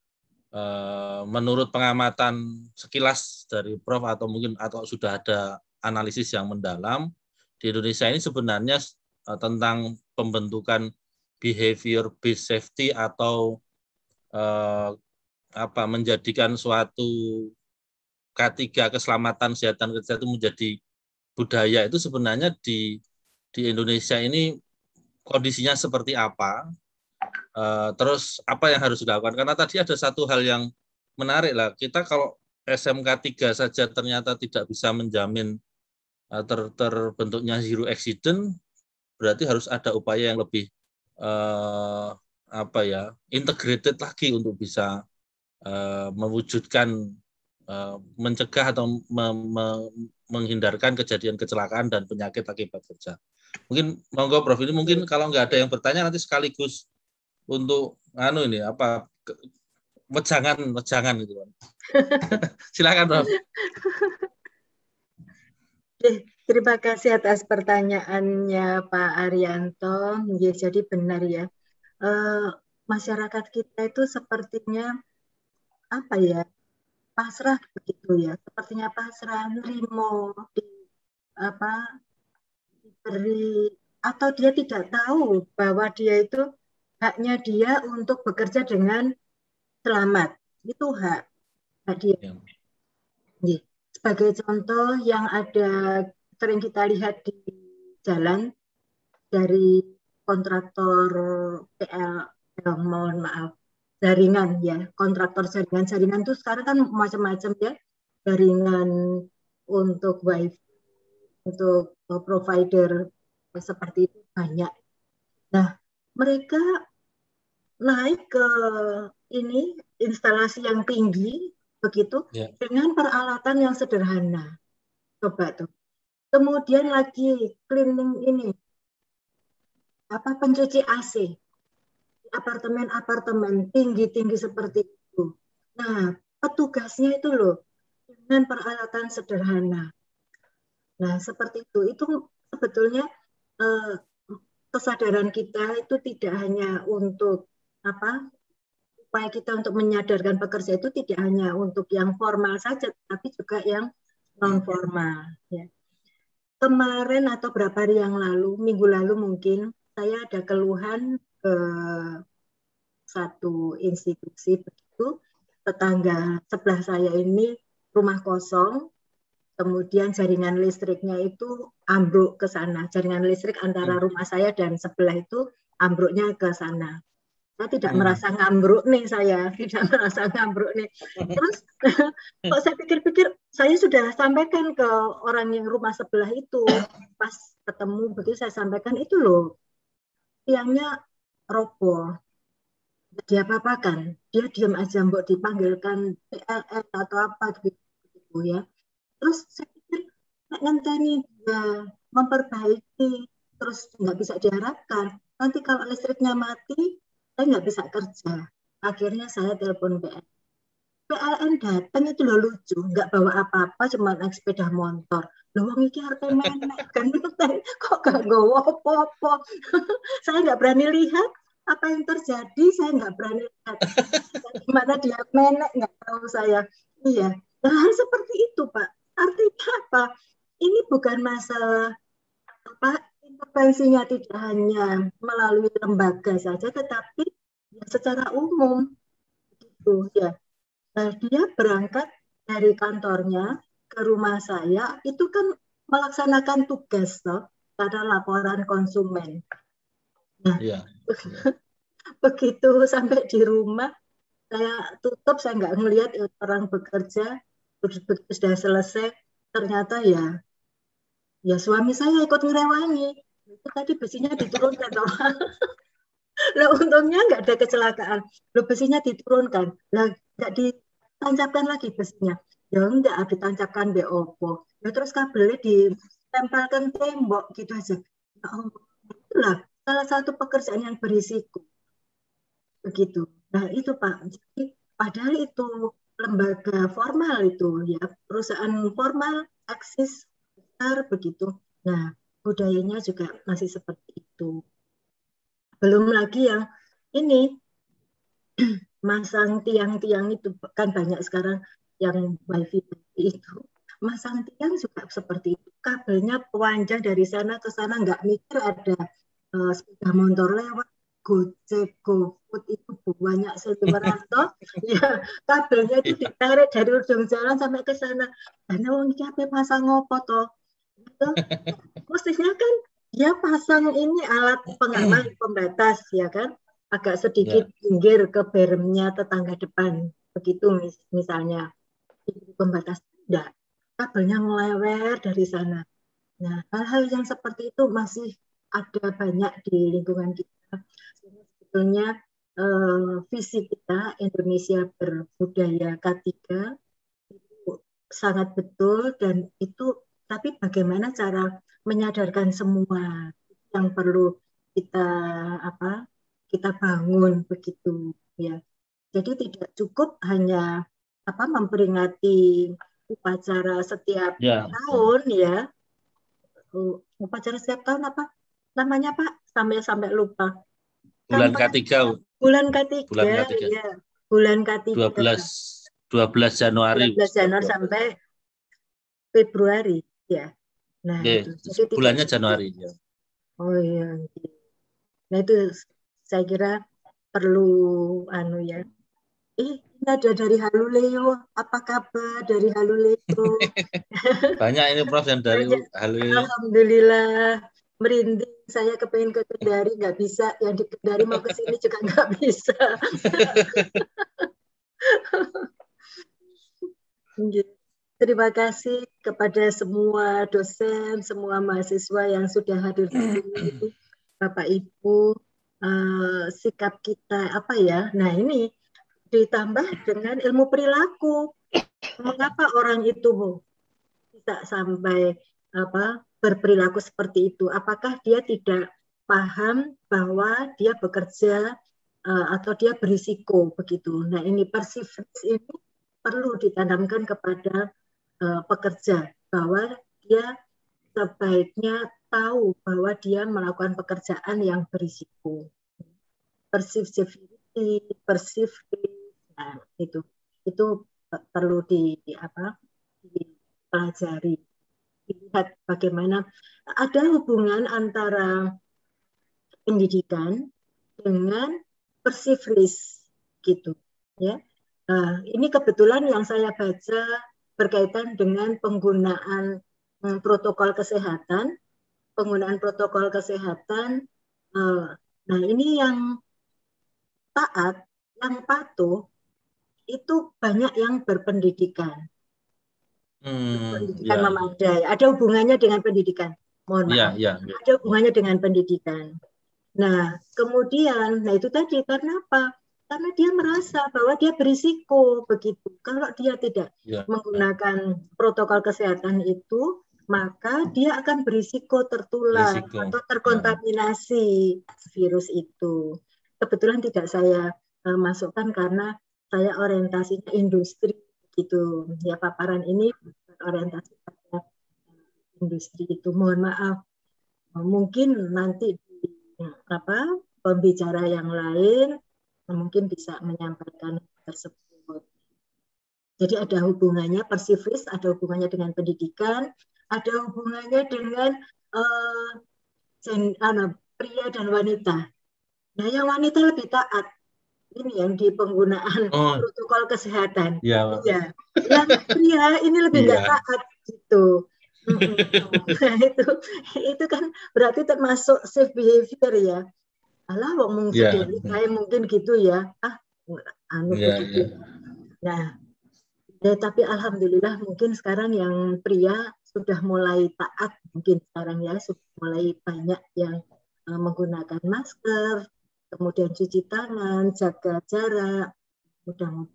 uh, menurut pengamatan sekilas dari Prof atau mungkin atau sudah ada analisis yang mendalam di Indonesia ini sebenarnya uh, tentang pembentukan behavior based safety atau uh, apa menjadikan suatu K tiga keselamatan kesehatan kerja itu menjadi budaya itu sebenarnya di di Indonesia ini kondisinya seperti apa, uh, terus apa yang harus dilakukan, karena tadi ada satu hal yang menarik lah, kita kalau S M K tiga saja ternyata tidak bisa menjamin uh, ter, terbentuknya zero accident, berarti harus ada upaya yang lebih uh, apa ya integrated lagi untuk bisa uh, mewujudkan uh, mencegah atau me, me, menghindarkan kejadian kecelakaan dan penyakit akibat kerja. Mungkin monggo Prof, ini mungkin kalau nggak ada yang bertanya nanti sekaligus untuk anu ini apa wejangan wejangan gitu. Silakan Prof. Terima kasih atas pertanyaannya Pak Arianto. Ya, jadi benar ya, e, masyarakat kita itu sepertinya apa ya, pasrah begitu ya, sepertinya pasrah, nerimo di apa diberi, atau dia tidak tahu bahwa dia itu haknya dia untuk bekerja dengan selamat. Itu hak, hak dia. Ya. Sebagai contoh yang ada sering kita lihat di jalan dari kontraktor P L, eh, mohon maaf, jaringan ya, kontraktor jaringan. Jaringan itu sekarang kan macam-macam ya, jaringan untuk wifi, untuk provider seperti itu banyak. Nah, mereka naik ke ini instalasi yang tinggi begitu yeah. dengan peralatan yang sederhana. Coba tuh. Kemudian lagi cleaning ini, apa pencuci A C, apartemen-apartemen tinggi-tinggi seperti itu. Nah, petugasnya itu loh dengan peralatan sederhana. Nah, seperti itu. Itu sebetulnya eh, kesadaran kita itu tidak hanya untuk apa? Upaya kita untuk menyadarkan pekerja itu tidak hanya untuk yang formal saja, tapi juga yang non formal. Ya. Kemarin atau berapa hari yang lalu, minggu lalu mungkin, saya ada keluhan ke satu institusi begitu, tetangga sebelah saya ini rumah kosong, kemudian jaringan listriknya itu ambruk ke sana. Jaringan listrik antara rumah saya dan sebelah itu ambruknya ke sana. Saya tidak hmm. merasa ngambruk nih, saya tidak merasa ngambruk nih. Terus kok saya pikir-pikir, saya sudah sampaikan ke orang yang rumah sebelah itu, pas ketemu begitu saya sampaikan, itu loh, tiangnya roboh, dia apa-apakan, dia diam aja, mbok dipanggilkan P L N atau apa gitu, gitu ya. Terus saya pikir, ngenteni dia memperbaiki, terus nggak bisa diharapkan, nanti kalau listriknya mati, saya nggak bisa kerja. Akhirnya saya telepon P L N. P L N datang itu loh lucu, nggak bawa apa-apa, cuma naik sepeda motor. Loh, wong iki arep menek kan, kok gak bawa apa-apa. Saya nggak berani lihat apa yang terjadi, saya nggak berani lihat. Gimana dia menek, nggak tahu saya. Iya, hal seperti itu Pak. Artinya apa? Ini bukan masalah apa, intervensinya tidak hanya melalui lembaga saja, tetapi ya secara umum gitu ya. Nah, dia berangkat dari kantornya ke rumah saya itu kan melaksanakan tugas toh, pada laporan konsumen. Nah, yeah. begitu sampai di rumah saya tutup, saya nggak ngelihat orang bekerja, begitu sudah selesai ternyata ya ya suami saya ikut ngerewangi. Itu tadi besinya diturunkan toh. Lah untungnya nggak ada kecelakaan. Loh, besinya diturunkan. Lah nggak ditancapkan lagi besinya. Ya enggak, ditancapkan be opo. Ya terus kabelnya ditempelkan tembok gitu aja. Ya Allah, itulah salah satu pekerjaan yang berisiko. Begitu. Nah, itu Pak. Jadi padahal itu lembaga formal itu ya, perusahaan formal eksis besar begitu. Nah, budayanya juga masih seperti itu. Belum lagi yang ini masang tiang-tiang itu kan banyak sekarang yang wifi itu. Masang tiang juga seperti itu. Kabelnya panjang dari sana ke sana, nggak mikir ada uh, sepeda motor lewat, Gojek, GoFood itu banyak seliweran. Ya, kabelnya itu ditarik dari ujung jalan sampai ke sana. Karena wong iki ape pasang ngopo toh? Itu mestinya kan dia pasang ini alat pengaman pembatas ya kan, agak sedikit yeah. pinggir ke beremnya tetangga depan begitu mis misalnya pembatas, tidak, kabelnya ngelewer dari sana. Nah, hal-hal yang seperti itu masih ada banyak di lingkungan kita. Sebetulnya eh, visi kita Indonesia Berbudaya K tiga sangat betul dan itu, tapi bagaimana cara menyadarkan semua yang perlu kita apa kita bangun begitu ya. Jadi tidak cukup hanya apa memperingati upacara setiap Ya. tahun ya. Upacara setiap tahun apa namanya Pak? Sampai sampai lupa. Bulan Kan ketiga. Bulan ketiga, Bulan ketiga. ya. Bulan ketiga. dua belas Januari. dua belas Januari sampai Februari ya. Nah, Oke, itu. Jadi bulannya tidak, Januari ya. Oh iya. Nah itu saya kira perlu anu ya. Eh, ini ada dari Haluleo. Apa kabar dari Haluleo? Banyak ini Prof yang dari Haluleo. Alhamdulillah. Merinding. Saya kepengen ke Kendari nggak bisa. Yang di Kendari mau ke sini juga nggak bisa. Terima kasih kepada semua dosen, semua mahasiswa yang sudah hadir di sini, Bapak Ibu. Uh, sikap kita apa ya? Nah ini ditambah dengan ilmu perilaku. Mengapa orang itu bisa sampai apa berperilaku seperti itu? Apakah dia tidak paham bahwa dia bekerja uh, atau dia berisiko begitu? Nah ini perseverance ini perlu ditanamkan kepada uh, pekerja bahwa dia sebaiknya tahu bahwa dia melakukan pekerjaan yang berisiko. Perseverance, perseverance, nah, itu itu perlu di, di apa dipelajari. Lihat bagaimana ada hubungan antara pendidikan dengan perseverance gitu, ya. Nah, ini kebetulan yang saya baca berkaitan dengan penggunaan hmm, protokol kesehatan, penggunaan protokol kesehatan. Uh, nah, ini yang taat, yang patuh, itu banyak yang berpendidikan. Hmm, pendidikan ya. memadai. Ada hubungannya dengan pendidikan. Mohon maaf. Ya, ya, ya. Ada hubungannya dengan pendidikan. Nah, kemudian, nah itu tadi, karena apa? Karena dia merasa bahwa dia berisiko begitu. Kalau dia tidak ya. menggunakan protokol kesehatan itu, maka dia akan berisiko tertular berisiko. atau terkontaminasi ya. virus itu. Kebetulan tidak saya uh, masukkan karena saya orientasinya industri gitu. Ya paparan ini orientasi pada industri itu. Mohon maaf. Mungkin nanti di apa pembicara yang lain mungkin bisa menyampaikan tersebut. Jadi ada hubungannya perseverance, ada hubungannya dengan pendidikan, ada hubungannya dengan uh, gen, uh, pria dan wanita. Nah, yang wanita lebih taat. Ini yang di penggunaan oh. protokol kesehatan. Ya. ya. Yang pria ini lebih nggak ya. taat gitu. Nah, itu itu kan berarti termasuk safe behavior ya. Alah, wong mung ya. kayak mungkin gitu ya. Ah, anu ya, begitu. Ya. Nah, ya, tapi alhamdulillah mungkin sekarang yang pria sudah mulai taat mungkin sekarang ya, sudah mulai banyak yang uh, menggunakan masker. Kemudian cuci tangan, jaga jarak, mudah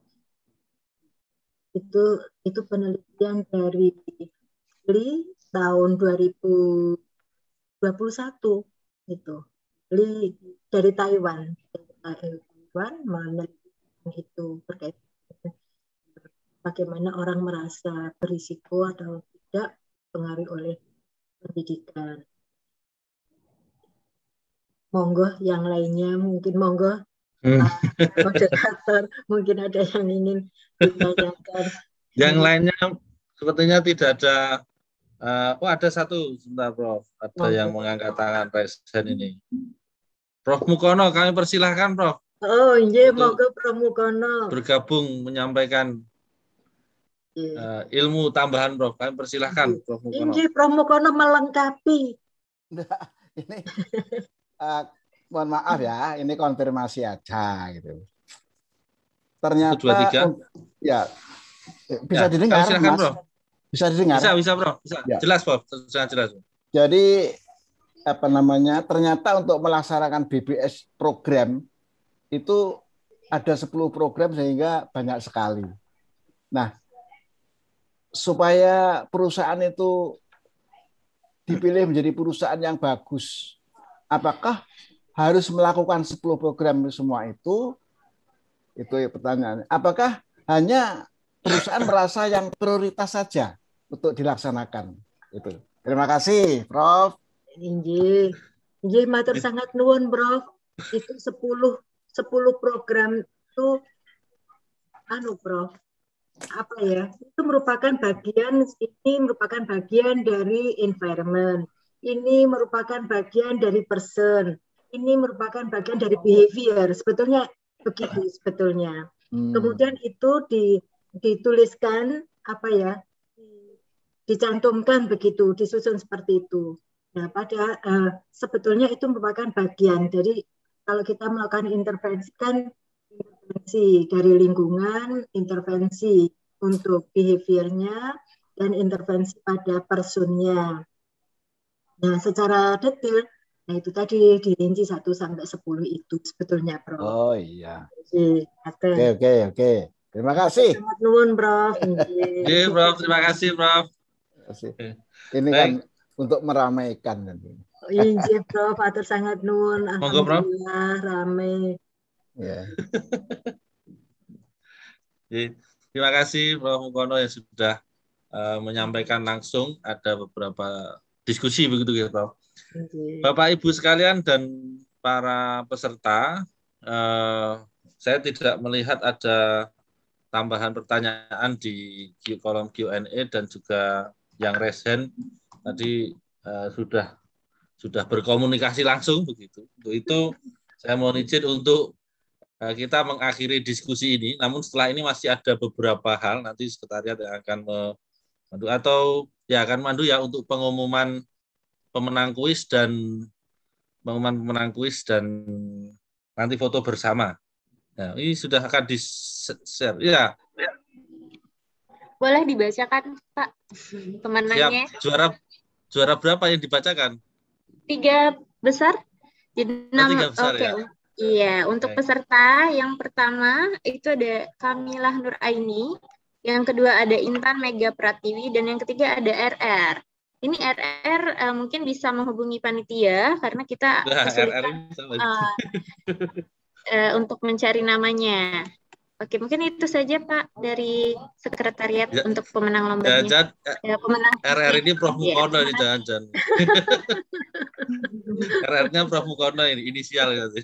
itu itu penelitian dari Li tahun dua ribu dua puluh satu itu Li dari Taiwan, Taiwan meneliti itu berkaitan bagaimana orang merasa berisiko atau tidak pengaruh oleh pendidikan. Monggo yang lainnya mungkin monggo hmm. Pak moderator mungkin ada yang ingin ditanyakan. Yang hmm. lainnya sepertinya tidak ada. Uh, oh ada satu sebentar Prof. Ada monggo. Yang mengangkat tangan presiden ini. Prof Mukono kami persilahkan Prof. Oh iya monggo Prof Mukono. Bergabung menyampaikan uh, ilmu tambahan Prof. Kami persilahkan iya. Prof Mukono. Ini Prof Mukono melengkapi. Nah, ini Uh, mohon maaf ya, ini konfirmasi aja gitu. Ternyata dua, tiga. Ya bisa ya, didengar, silakan, Mas. Bro. Bisa didengar. Bisa, bisa, Bro. Bisa. Ya. Jelas, Bro. Sangat jelas. Jadi apa namanya? Ternyata untuk melaksanakan B B S program itu ada sepuluh program sehingga banyak sekali. Nah, supaya perusahaan itu dipilih menjadi perusahaan yang bagus, apakah harus melakukan sepuluh program semua itu? Itu ya pertanyaannya. Apakah hanya perusahaan merasa yang prioritas saja untuk dilaksanakan? Itu. Terima kasih, Prof. Injih. Injih, matur sangat nuwun, Prof. Itu sepuluh sepuluh program itu anu, Prof. Apa ya? Itu merupakan bagian ini merupakan bagian dari environment. Ini merupakan bagian dari person. Ini merupakan bagian dari behavior. Sebetulnya begitu sebetulnya. Hmm. Kemudian itu di, dituliskan apa ya? Dicantumkan begitu, disusun seperti itu. Nah, pada uh, sebetulnya itu merupakan bagian. Jadi kalau kita melakukan intervensi kan intervensi dari lingkungan, intervensi untuk behaviornya, dan intervensi pada personnya. Nah, secara detail, nah itu tadi dirinci satu sampai sepuluh itu sebetulnya, Prof. Oh iya. Oke, oke, oke, oke. Terima kasih. Selamat nuwun, Prof. Oke, Prof. Terima kasih, Prof. Terima kasih. Ini Baik. Kan untuk meramaikan nanti. Iya, Prof. Atur sangat nuwun. Monggo, Prof. Alhamdulillah rame. Ya. Terima kasih Prof Mukono yang sudah uh, menyampaikan langsung. Ada beberapa diskusi begitu ya, Prof. Okay. Bapak Ibu sekalian dan para peserta, uh, saya tidak melihat ada tambahan pertanyaan di kolom Q and A dan juga yang raise hand tadi uh, sudah sudah berkomunikasi langsung begitu. Untuk itu saya mohon izin untuk kita mengakhiri diskusi ini, namun setelah ini masih ada beberapa hal nanti sekretariat yang akan memandu atau ya akan memandu ya untuk pengumuman pemenang kuis dan pengumuman pemenang kuis dan nanti foto bersama. Nah, ini sudah akan di-share. Ya. Boleh dibacakan, Pak, pemenangnya? Siap. Juara juara berapa yang dibacakan? Tiga besar. Jadi oh, tiga besar okay. ya. Iya, untuk okay. peserta yang pertama itu ada Kamilah Nur Aini, yang kedua ada Intan Mega Pratiwi, dan yang ketiga ada R R. Ini R R uh, mungkin bisa menghubungi panitia karena kita nah, kesulitan uh, uh, untuk mencari namanya. Oke, mungkin itu saja Pak dari sekretariat ya, untuk pemenang lombanya. Jangan, ya, pemenang R R ini Prof Mukono ya, ini jangan-jangan. R R-nya Prof Mukono ini inisial gitu.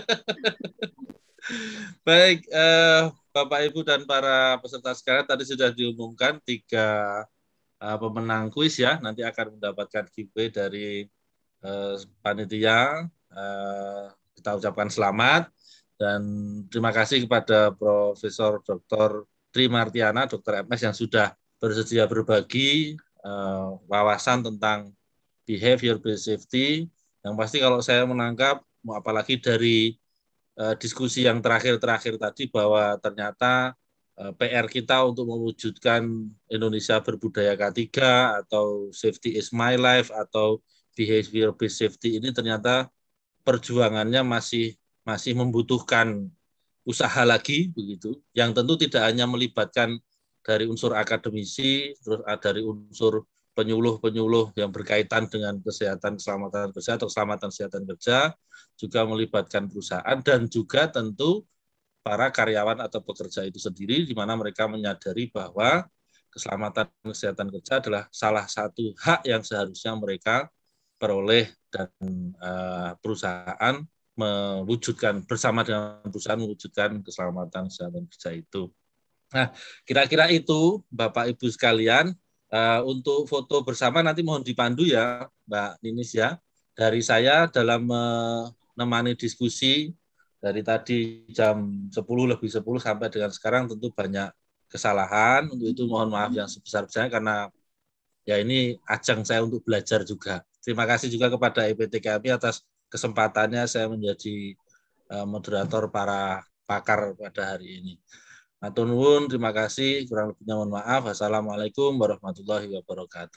Baik, eh, Bapak Ibu dan para peserta sekalian tadi sudah diumumkan tiga uh, pemenang kuis ya. Nanti akan mendapatkan giveaway dari uh, panitia. Uh, kita ucapkan selamat. Dan terima kasih kepada Profesor Doktor Tri Martiana, Dokter M S yang sudah bersedia berbagi uh, wawasan tentang behavior based safety. Yang pasti kalau saya menangkap, apalagi dari uh, diskusi yang terakhir-terakhir tadi bahwa ternyata uh, P R kita untuk mewujudkan Indonesia berbudaya K tiga atau Safety is My Life atau behavior based safety ini ternyata perjuangannya masih masih membutuhkan usaha lagi begitu, yang tentu tidak hanya melibatkan dari unsur akademisi, terus dari unsur penyuluh-penyuluh yang berkaitan dengan kesehatan keselamatan kerja atau keselamatan kesehatan kerja, juga melibatkan perusahaan dan juga tentu para karyawan atau pekerja itu sendiri, di mana mereka menyadari bahwa keselamatan kesehatan kerja adalah salah satu hak yang seharusnya mereka peroleh dan uh, perusahaan mewujudkan bersama dengan perusahaan mewujudkan keselamatan kesehatan kerja itu. Nah, kira-kira itu Bapak Ibu sekalian, uh, untuk foto bersama nanti mohon dipandu ya Mbak Ninis ya. Dari saya dalam menemani diskusi dari tadi jam sepuluh lebih sepuluh sampai dengan sekarang tentu banyak kesalahan. Untuk itu mohon maaf yang sebesar-besarnya karena ya ini ajang saya untuk belajar juga. Terima kasih juga kepada I P T K M I atas kesempatannya saya menjadi uh, moderator para pakar pada hari ini. Matur nuwun, terima kasih. Kurang lebihnya mohon maaf. Assalamualaikum warahmatullahi wabarakatuh.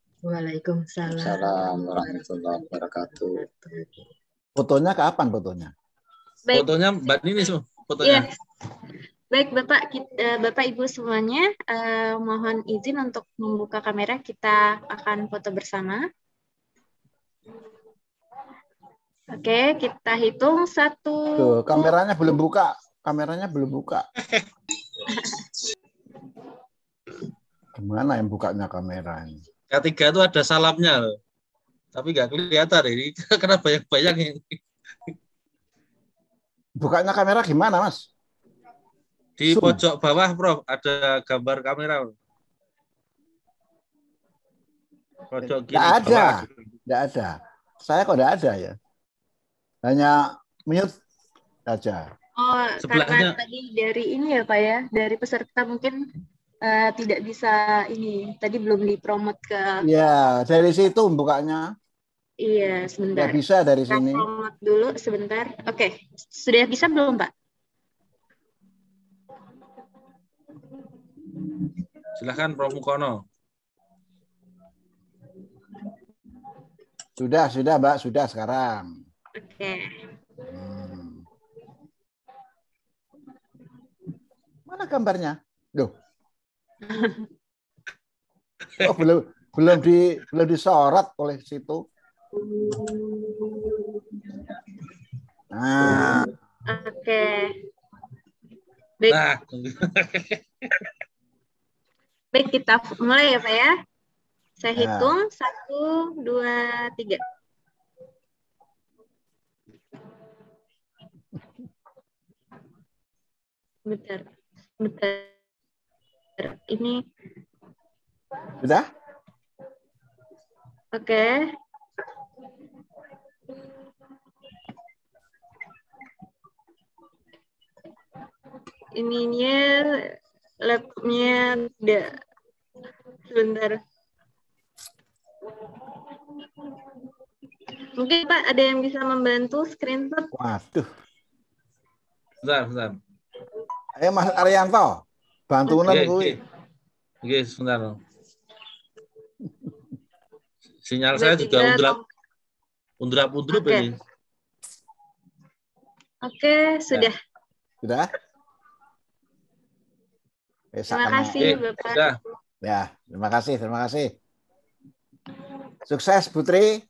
Waalaikumsalam warahmatullahi wabarakatuh. Fotonya kapan fotonya? Baik. Fotonya Mbak Ninis, fotonya. Iya. Baik, Bapak, kita, Bapak Ibu semuanya, eh, mohon izin untuk membuka kamera. Kita akan foto bersama. Oke, kita hitung satu. Tuh, kameranya belum buka. Kameranya belum buka. Gimana yang bukanya kamera ini? Ketiga itu ada salamnya, tapi nggak kelihatan ini. Karena banyak-banyak ini. Bukanya kamera gimana, Mas? Di Zoom. pojok bawah, Prof, ada gambar kamera. Pojok kiri nggak ada, bawah. nggak ada. Saya kok nggak ada ya. Hanya mute saja. Oh, Sebelahnya. Karena tadi dari ini ya Pak ya, dari peserta mungkin uh, tidak bisa ini, tadi belum dipromot ke. Ya, dari situ bukanya. Iya, sebentar. Nggak bisa dari Kita sini. promot dulu sebentar. Oke, sudah bisa belum Pak? Silahkan Prof Mukono. Sudah, sudah Mbak, sudah sekarang. Oke. Hmm. Mana gambarnya? Loh. Oh, belum belum di belum disorot oleh situ. Nah. Oke. Baik. Nah. Baik, kita mulai ya Pak ya. Saya Ya. hitung satu, dua, tiga. Bentar, bentar. Ini. Sudah? Oke. Ininya laptopnya udah sebentar. Mungkin Pak ada yang bisa membantu screenshot? Waduh. Bentar, bentar. Ayo Mas Arianto, bantuan Oke, kuwi. oke, sebentar. Sinyal saya juga undrap, undrap-undrup Oke. ini. Oke, sudah. Sudah? Eh, Terima sama- kasih Oke, Bapak. sudah. Ya, terima kasih, terima kasih. Sukses Putri.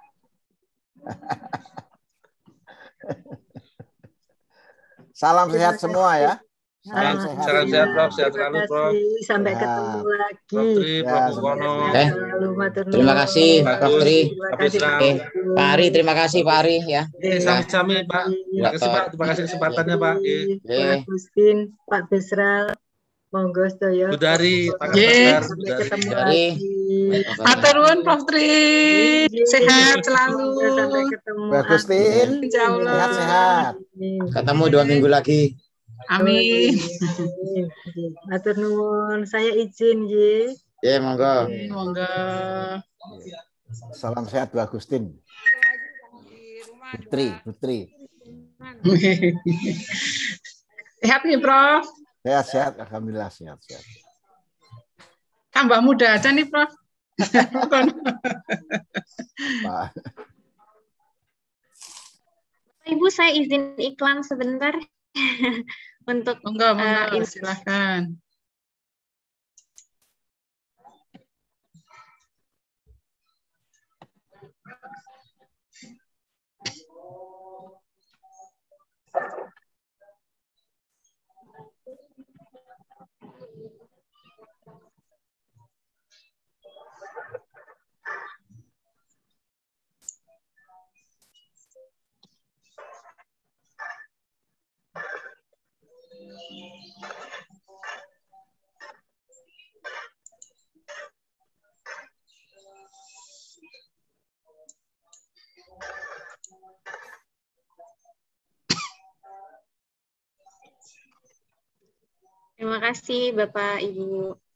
Salam Terima sehat kasih. semua ya. Salam Salam salam sehat. sehat, Prof. Sehat Terima selalu, Prof. kasih. Sampai Ya. ketemu lagi. Prof Tri, Ya, Prof sampai Mukono. ketemu. Eh, Selalu matur Terima nuwun. kasih, Bagus. Prof Tri. Terima Habis kasih, Ram. Eh, Pak Ari, terima kasih Pak Ari ya. Oke, sami-sami, Pak. Terima kasih, Pak. Terima kasih kesempatannya, Pak. Oke. Pak Agustin, Pak Besral, monggo sedaya. Budari, Pak Ye. Kasar, Sampai Budari. ketemu Budari. lagi. Matur nuwun Prof Tri. Sehat selalu. Sampai ketemu. Pak Agustin, Amin. Insya Allah. sehat-sehat. Amin. Ketemu dua minggu lagi. Amin. Amin. Matur nuwun. Saya izin nggih. Ya, monggo. Monggo. Salam sehat Bu Agustin. Putri, Putri. Sehat nih Prof. Sehat-sehat, alhamdulillah sehat-sehat. Tambah muda aja nih Prof. Pak. Ibu, saya izin iklan sebentar untuk Monggo, monggo, uh, in- silakan. Terima kasih Bapak Ibu.